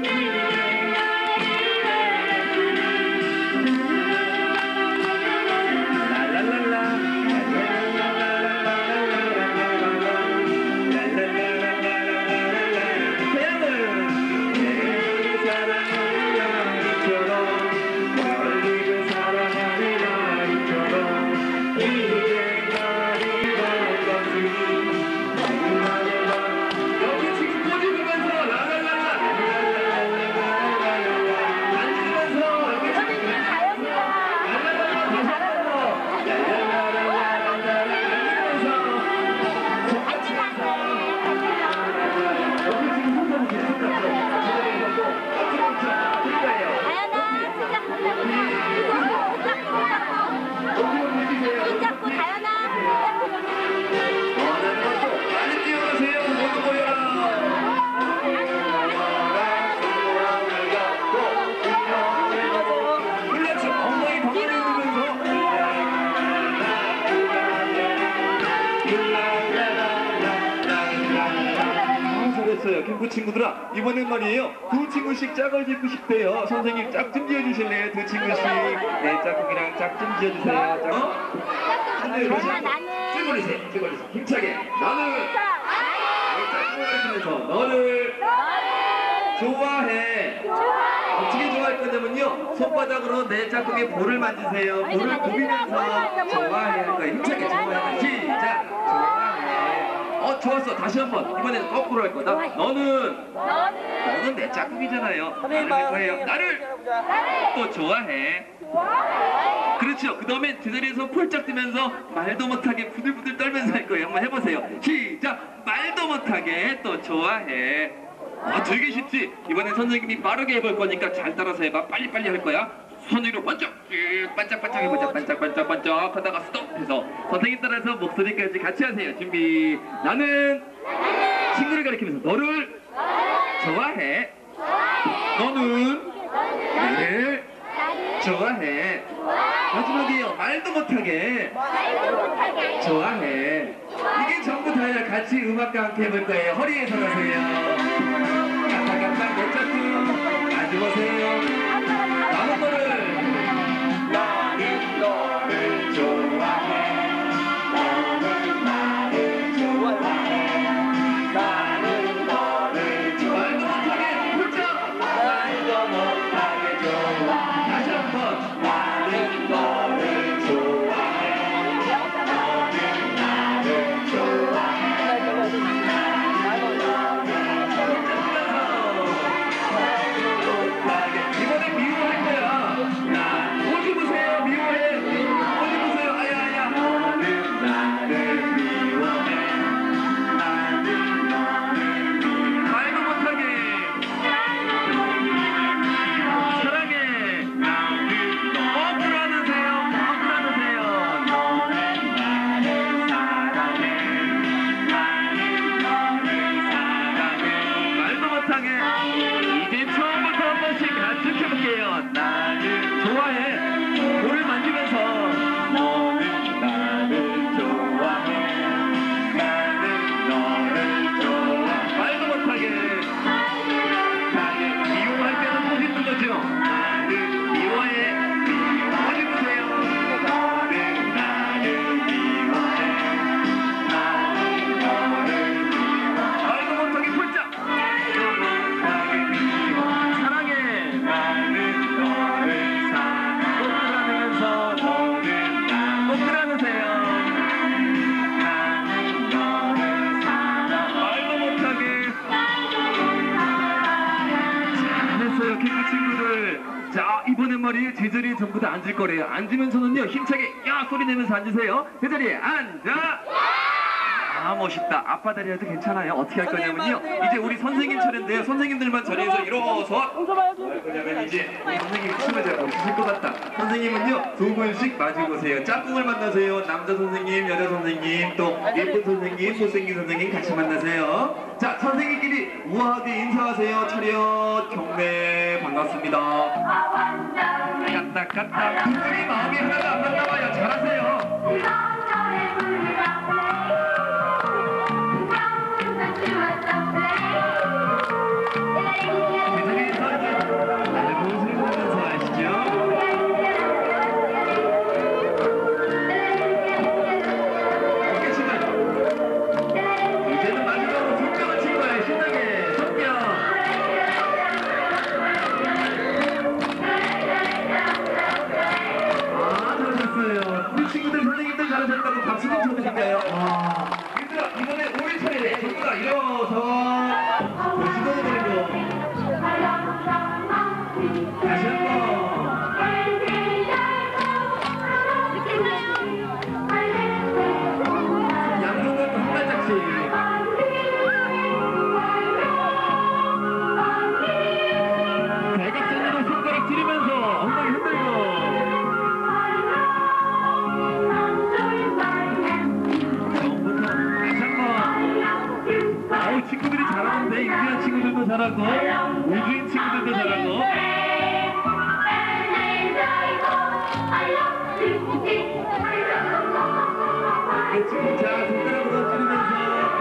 캠프 친구들아, 이번엔 말이에요, 두 친구씩 짝을 짓고 싶대요. 선생님 짝 좀 지어주실래요? 두 친구씩. 네, 짝꿍이랑 짝 좀 지어주세요. 짝. 어? 네, 나는 찌그리세요. 찌그리세요. 힘차게. 나는 짝꿍을 지면서 너를 좋아해. 어떻게 좋아할 거냐면요, 손바닥으로 내 짝꿍의 볼을 만지세요. 볼을 부비면서 좋아해 할 거예요. 힘차게 좋아해. 시작. 좋아해. 어, 좋았어. 다시 한번. 이번에는 거꾸로 할 거다. 너는 너는 내 짝꿍이잖아요. 나를 할 거예요. 나를 또 좋아해. 그렇죠. 그 다음에 제자리에서 폴짝 뜨면서 말도 못하게 부들부들 떨면서 할 거예요. 한번 해보세요. 시작. 말도 못하게 또 좋아해. 아, 되게 쉽지? 이번엔 선생님이 빠르게 해볼 거니까 잘 따라서 해봐. 빨리빨리 할 거야. 손 위로 번쩍, 반짝반짝 해보자. 반짝반짝반짝 하다가 스톱 해서 선생님 따라서 목소리까지 같이 하세요. 준비. 나는 친구를 가리키면서 너를 좋아해. 너는 나를 좋아해. 마지막이에요. 말도 못하게 좋아해. 이게 전부 다야. 같이 음악과 함께 해볼 거예요. 허리에 서가세요. 깜빡깜빡 내 짝꿍 앉아보세요. 나는 너를 나는 너를 좋아해. 너는 나를 좋아해. 나는 너를 좋아해. 말도 못하게 훌쩍. 말도 못하게 좋아. 다시 한번. 나는 너를 좋아해. 너는 나를 좋아해. 이번에 미워할 거야. 어디 보세요. 미워해. 어디 보세요. 아야 아야. 너는 나를 미워해. 나는 너를 미워해. 말도 못하게 사랑해. 나는 꼭 안으세요. 꼭 안으세요. 너는 나를 사랑해. 나는 너를 사랑해. 말도 못하게 이제 처음부터 한 번씩 같이 해볼게요. 나를 좋아해. 볼을 만지면서 너는 나를 좋아해. 나는 너를 좋아해. 말도 못하게 나를 미워할 때는 또 힘든 거죠. 나를 미워해. 어디 보세요. 너는 나를 미워해. 나는 너를 미워해. 말도 못하게 폴짝. 못하게 미워. 사랑해. 나는 너를 사랑해. 꼭 안으면서 너는 나. 꼭 안으세요. 나는 너를 사랑해. 말도 못하게. 잘했어요, 캠프 친구들. 자, 이번엔 말이에요, 제자리에 전부 다 앉을 거래요. 앉으면서는요, 힘차게 야 소리 내면서 앉으세요. 제자리에 앉아. 아 멋있다. 아빠 다리 해도 괜찮아요. 어떻게 할 거냐면요. 이제 우리 선생님 차례인데요. 선생님들만 자리에서 일어서 할 거냐면 이제 우리 선생님이 춤을 잘 못추실 것 같다. 선생님은요 두 분씩 마주 보세요. 짝꿍을 만나세요. 남자 선생님, 여자 선생님, 또 예쁜 선생님, 못생긴 선생님 같이 만나세요. 자, 선생님끼리 우아하게 인사하세요. 차렷 경례 반갑습니다. 까딱 까딱 두 분이 마음이 하나도 안 맞나 봐요. 잘하세요. 박수 좀 쳐주실까요? 와. 얘들아, 이번에 우리 차례네. 전부 다 일어서 시동을 걸고 다시 한 번. 양손을 한 발짝씩. 대각선으로 손가락 찌르면서 엉덩이 흔들고. 친구들이 잘하는데 인기한 친구들도 잘하고 우주인 친구들도 잘하고 그렇지. 자 손가락으로 찌르면서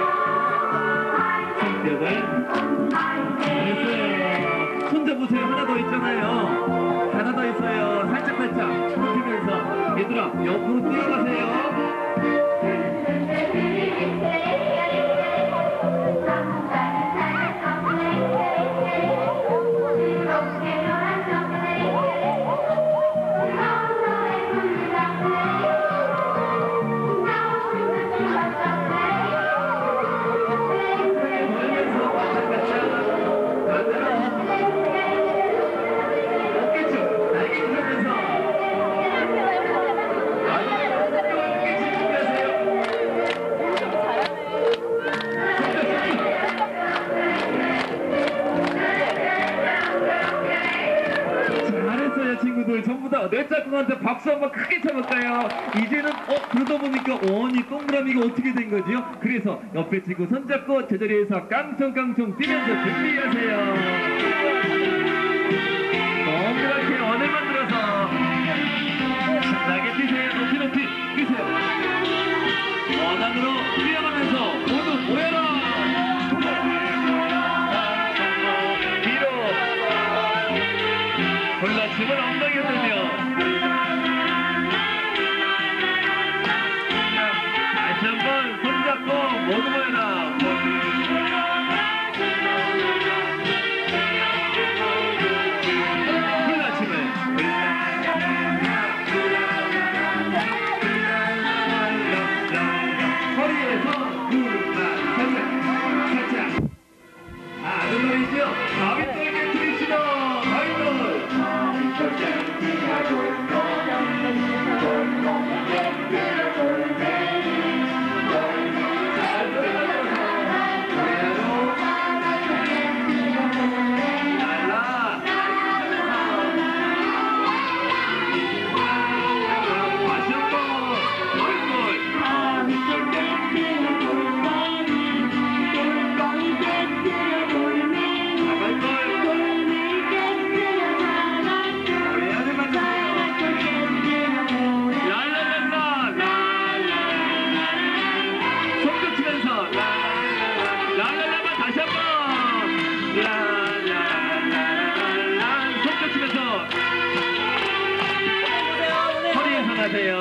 손뼉을 잘했어요. 손 잡으세요. 하나 더 있잖아요. 하나 더 있어요. 살짝살짝 굽히면서 얘들아 옆으로 뛰어가세요. 전부 다 내 짝꿍한테 박수 한번 크게 쳐볼까요? 이제는 어 그러다 보니까 어니 동그라미가 어떻게 된 거지요? 그래서 옆에 치고 손잡고 제자리에서 깡총깡총 뛰면서 준비하세요. 동그랗게 원을 만들어서 신나게 뛰세요. 높이 높이 뛰세요. 원안으로 뛰어가면서 모두 모여라. 뒤로 골라치면 엉덩이 흔들며 다시 한번 손잡고 모두 모여라. 골라치면 허리에서 둘만 살짝 아는 말이죠. 가위돌게 트리시너 가위돌 하세요.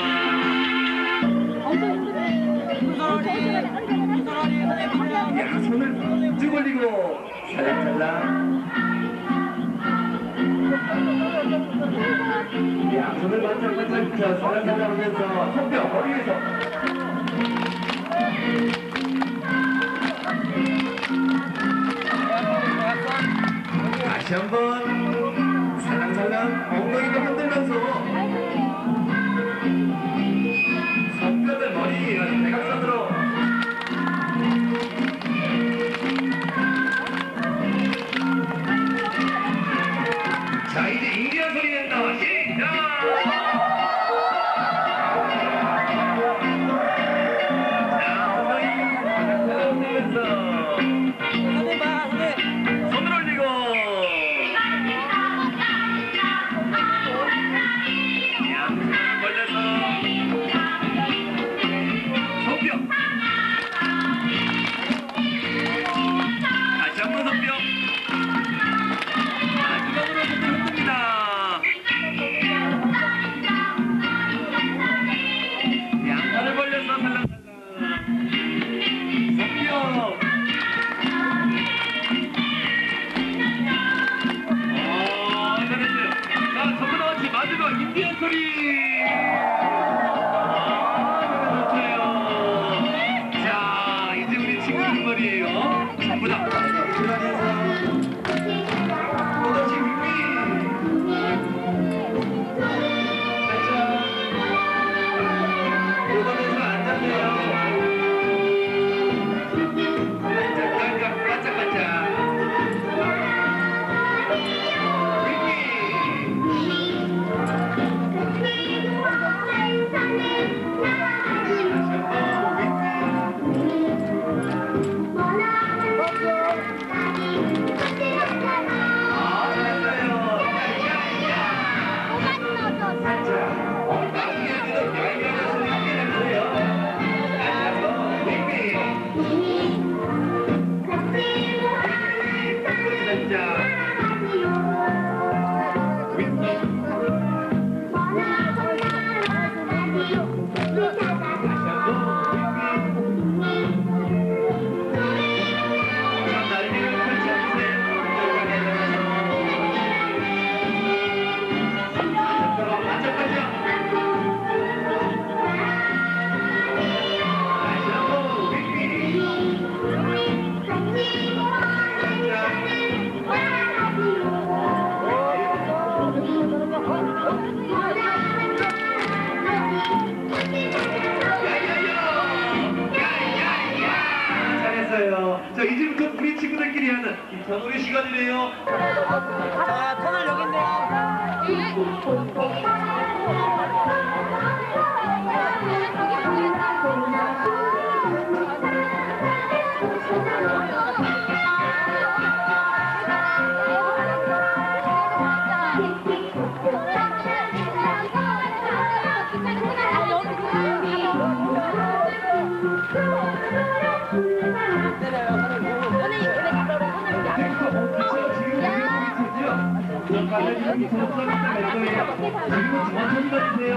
야, 손을 쭉 올리고 살랑살랑. 야, 손을 반짝반짝 펴 살랑살랑 하면서 손뼉 머리에서. 다시 한번 살랑살랑 엉덩이를 흔들면서 손뼉을 머리 대각선으로 자, 이제부터 우리 친구들끼리 하는 김찬호의 시간이네요. 자, 터널 여기 여기 전수가 갈 거예요. 그리고 천천히 가주세요.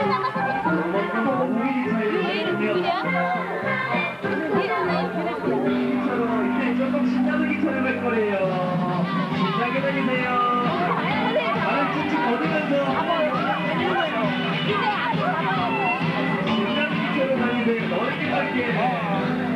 이제 조금 신나게 촬영할 거예요. 신나게 다니세요. 발을 쭉쭉 걷으면서 신나게 촬영하는데 넓게 갈게요.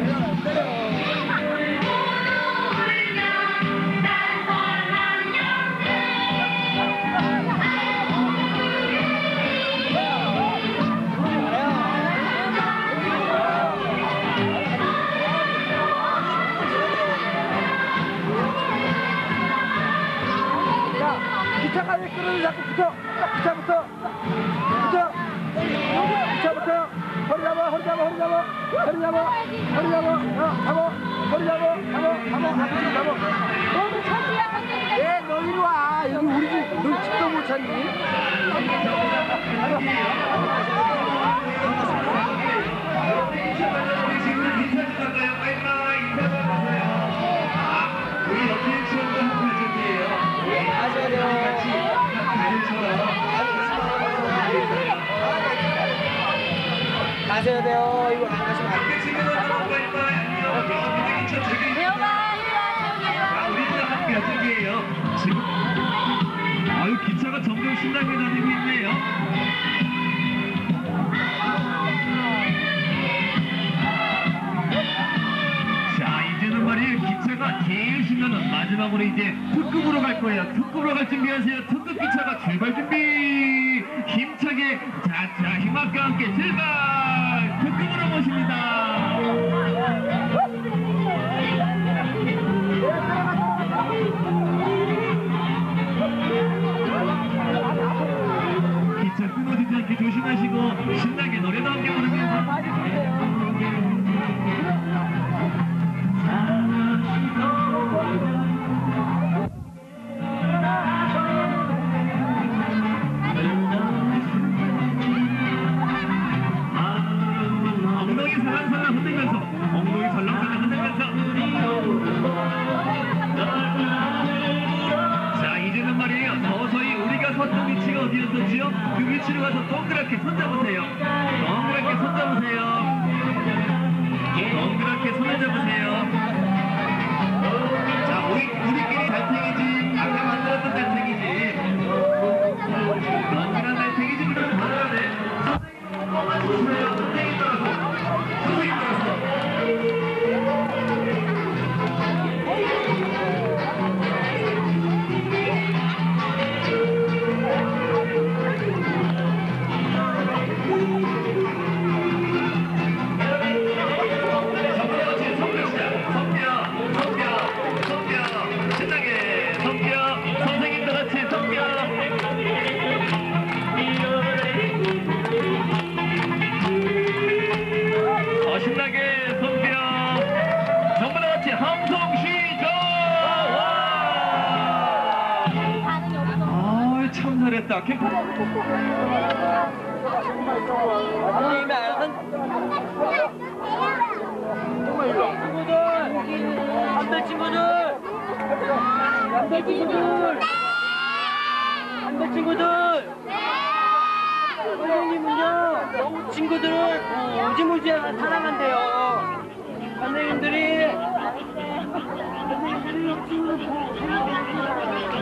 기차가 왜 끌어도 자꾸 붙어? 기차부터 붙어 기차부터 허리 잡아 허리 잡아 허리 잡아 허리 잡아 허리 잡아 어 잡아 허리 잡아 잡아 잡아 아버지 잡아 너무 차지야 갑자기. 예 너 이리 와 여기 우리 집 너 집도 못 찾니? 우리 옆에 친구들 한번 해줄게요. 가셔야 돼요. 이거 안 가시면 안 돼. 우리는 함께 해줄게요. 지금 아유 기차가 점점 신나게 다니고 있네요. 자 이제는 말이에요. 기차가 제일 신나는 마지막으로 이제 특급으로 갈 거예요. 특급으로 갈 준비하세요. 특급 기차가 출발 준비. 힘차게 자자 힘악과 함께 출발. 특급으로 모십니다. 어디였었지요? 그 위치로 가서 동그랗게 손잡으세요. 동그랗게 손잡으세요. 동그랗게 손을 잡으세요. 자, 우리, 우리끼리 달팽이지. 아까 만들었던 달팽이지. 동그란 달팽이지. 그럼 받아야 돼. 선생님, 선생님 따라서. 선생님 따라서. 잘했다. 캠프. 안돼 친구들, 안돼 친구들, 안돼 친구들. 선생님은요 친구들을 무지무지하게 사랑한대요. 선생님들이 선생님들이 친구들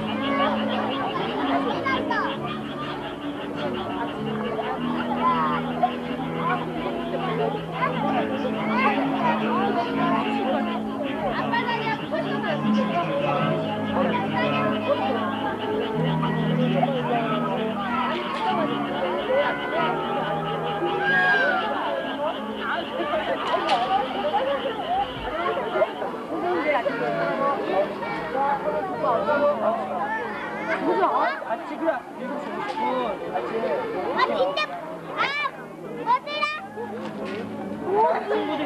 같이 그래 일곱 시 오십 분 같이 아 진짜 아 뭐더라? 친구들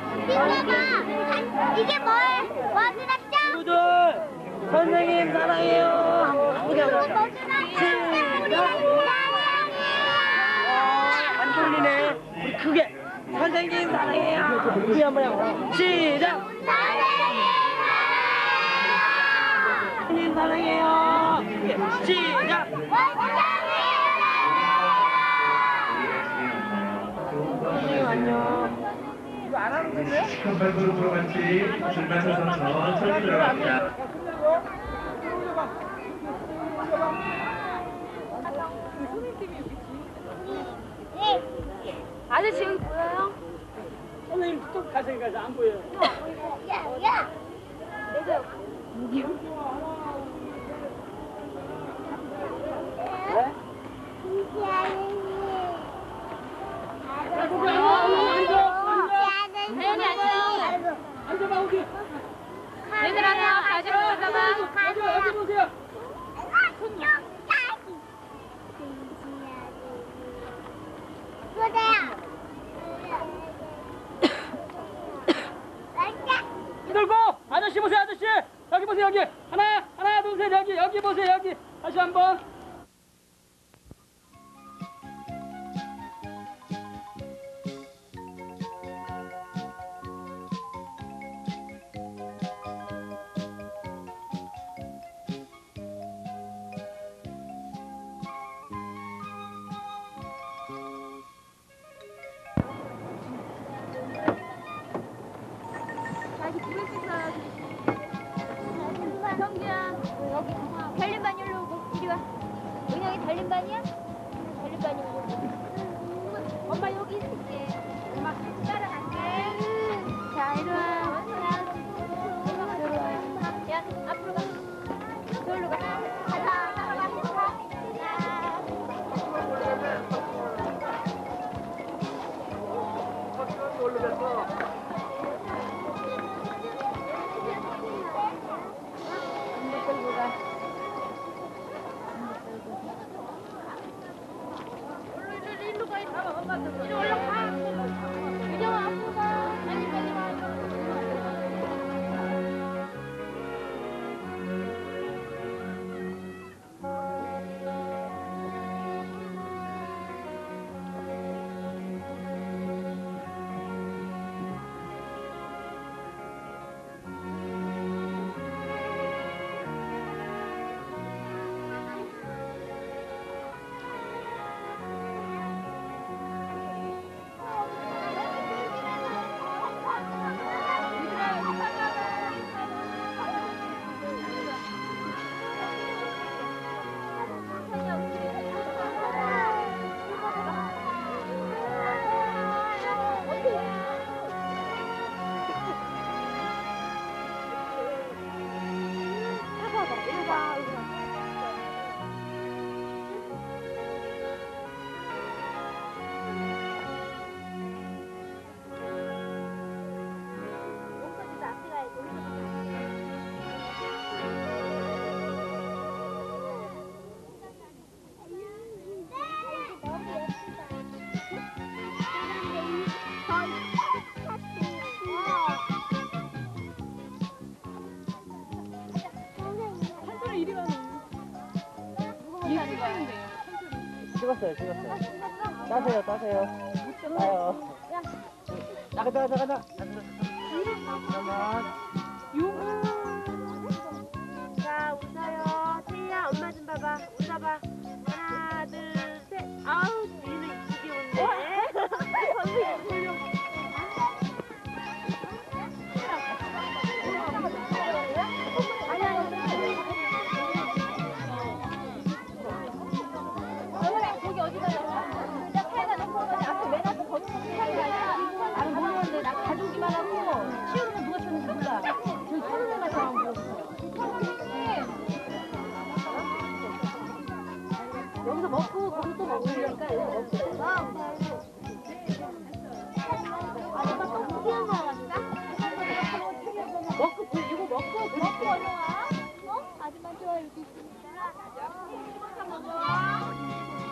봐 이게 뭘 뭐더라? 친구들 선생님 사랑해요. 뭐더라? 안 돌리네. 우리 크게 선생님 사랑해요. 우리 한번 해봐. 시작. 선생님 사랑해요. 시작. 선생님 안녕. 이거 안 하는 건데? 시간 발걸음으로 같이 줄 맞춰서 천천히 들어갑니다. 아저씨 여기 보여요? 선생님 또 가생가서 안 보여요. 야, 야. 내가 여기요? 네? 혜연이 안녕. 앉아봐 여기. 얘들 안녕. 가지고 가봐. 여기 여기 보세요. 들고 아저씨 보세요 아저씨 여기 보세요 여기 하나 하나 둘 셋 여기 여기 보세요 여기 다시 한번. 다시 부를 수 있어야지. 성주야, 여기 달림반 일로 오고 이리 와. 은영이 달림반이야? 달림반이 오고. 엄마 여기 있을게. 엄마 같이 따라갈게. 자, 이리 와. 이리 와. 야, 앞으로 가. 저기로 가. 가자, 따라가. 찍었어요, 찍었어요. 따세요, 따세요. 따요. 가자, 가자, 가자. 잠깐만. 자, 웃어요. 태희야, 엄마 좀 봐봐. 웃어봐. 하나, 둘, 셋. 아우, 니는 이게 웃네. 선생님, 거기 어디 가요? 나 팔가 놓고 가지. 앞에 왜 놔서 거기 나는 모르는데 나 가족이만 하고 치우는 거 누가 치우는지 몰라. 저기 서른에만 저랑 물었어. 여기서 먹고 거기서 또 먹으니까 여기서 먹고. 아, 내가 또 피한 거 같다? 먹고, 이거 먹고, 먹고 얼른 와. 어? 아줌마 좋아, 여기 있으니까. 먹어.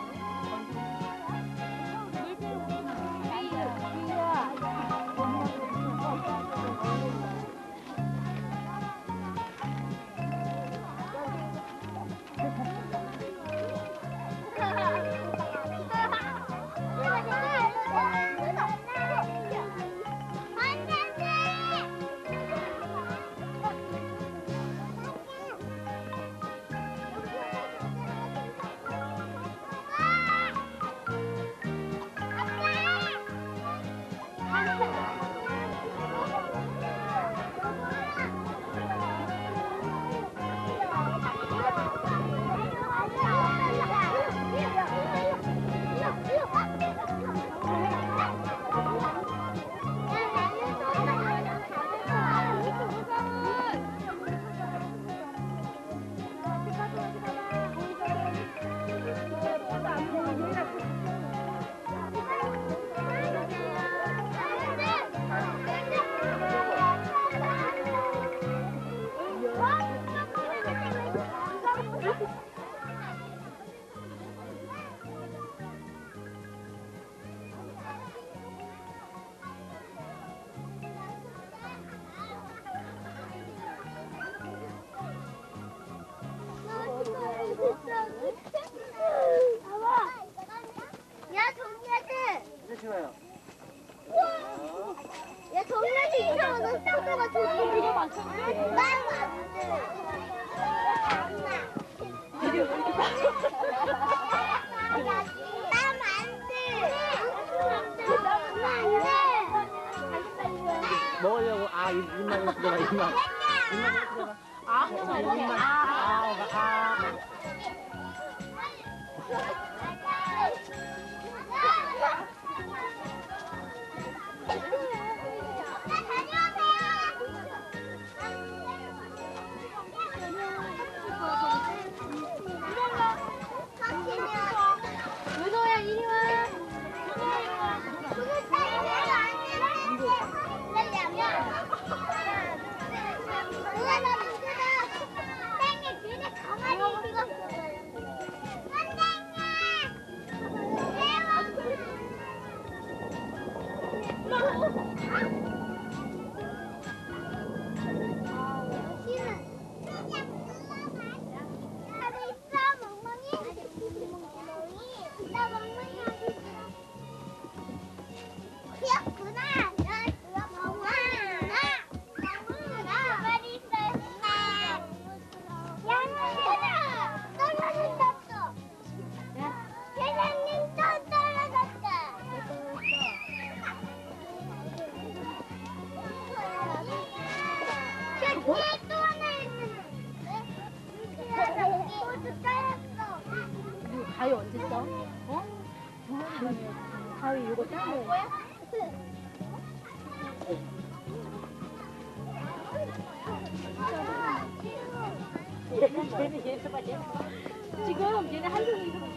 야, 동네들. 이제 좋아요. 야, 동네들 이상한 거 쌍도가 좋지. 이거 맞췄지. 나는 안 돼. 이게 왜 이렇게 나는 안 돼. 나는 안 돼. 먹으려고, 아, 입- 입만 이렇게 들어가, 입만. 입만 이렇게 들어가. 아, 입만. 아, 아, 아. 윤호야, 이리 와. 가위 언제 써? 어? 가위 이거 짠 거야? 얘는 얘는 빨리 지금 얘는 한 종이 있어.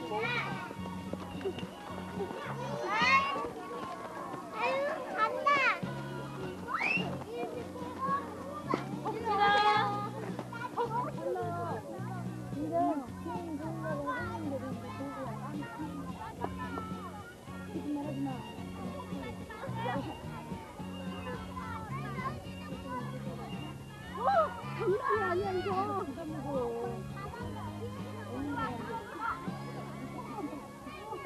아유 간다. 장난이 아니야 이거.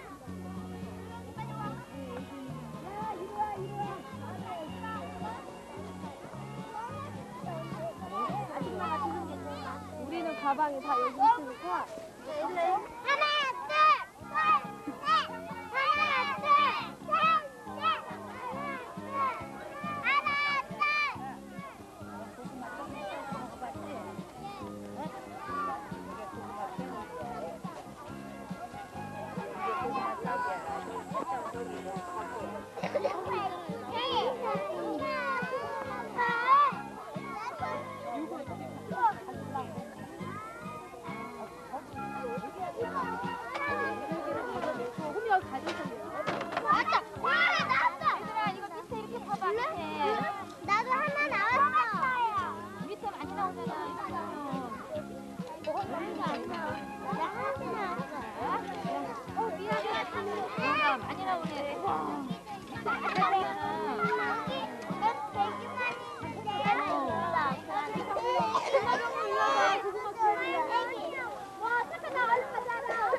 가방이 다 여기 있으니까. 하나, 둘, 셋, 넷. 하나, 둘, 셋, 넷. 하나, 둘. 호미가 가져오셨네요. 맞다. 와, 나왔어. 얘들아, 이거 밑에 이렇게 봐봐. 밑에. 나도 하나 나왔어. 밑에 많이 나오잖아. 어, 여기가 안 나와. 나 하나 나왔어. 어, 미안해. 많이 나오네. 와. 와, 잠깐 나 얼른 가자.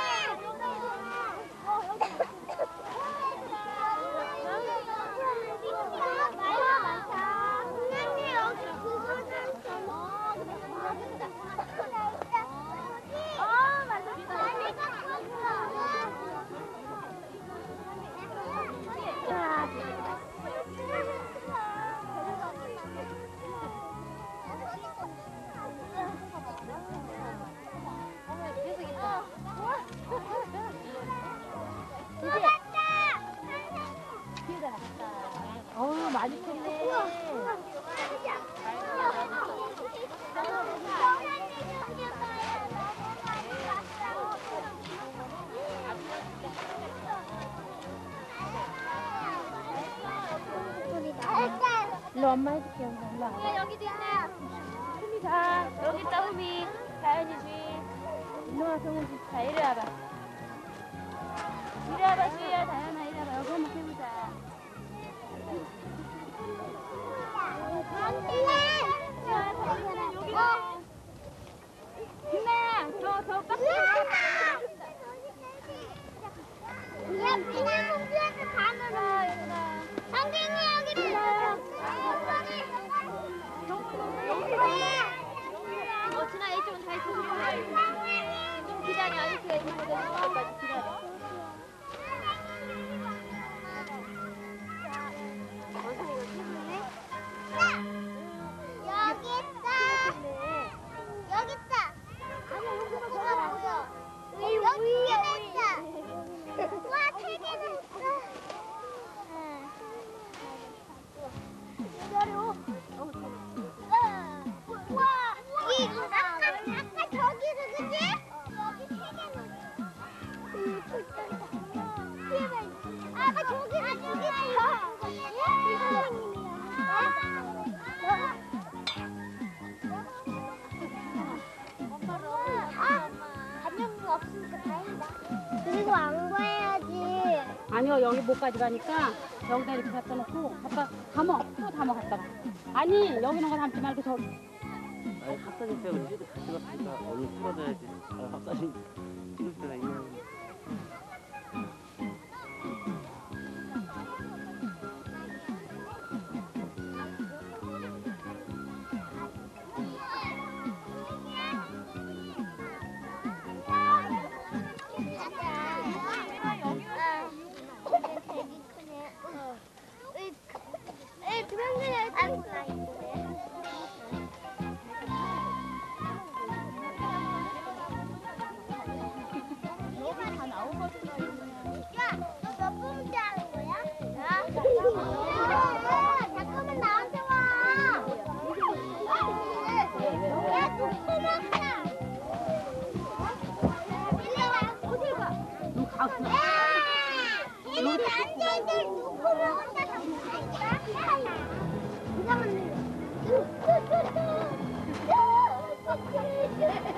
어우, 많이 컸네. 일로 엄마 해줄게. 일로 와. 여기도 있네. 후미 가. 여기 있다, 후미. 다현이 주인. 일로 와, 성훈 씨. 자, 이리 와봐. 이리 와봐, 주희야. 다현아, 이리 와봐. 여기 한번 해보자. 김나야, 저, 저 박스. 야, 비닐봉지에서 가느라. 선생님, 여기 있어요. 어, 진아, 이쪽은 잘 있어. 좀 기다려. 이렇게 이렇게 때까지 기다려. 여기 있다. 여기 있다. 아니야, 여기만 더 보여. 여기 있다. 와, 세 개나 있어. 기다려. 와, 이 아까 아까 저기서 그지? 여기 세 개나 있어. 아까 저기서 저기 있어. 감염이 없으니까 다행이다. 그래도 안 가야지. 아니요, 여기 못 가져가니까 여기다 이렇게 갖다 놓고 갖다 담어, 또 담어 갖다가. 아니, 여기 있는 거 담지 말고 저기. 아니, 합사진 때문에 시도 다 찍었으니까 오늘 풀어줘야지. 아, 합사진 찍을 때가 있냐. 잠깐만 나한테 와. 야, 독고먹자. 일로 와. 어디 가? 너 가서. 얘네 남자애들 독고먹었다. 잠깐만.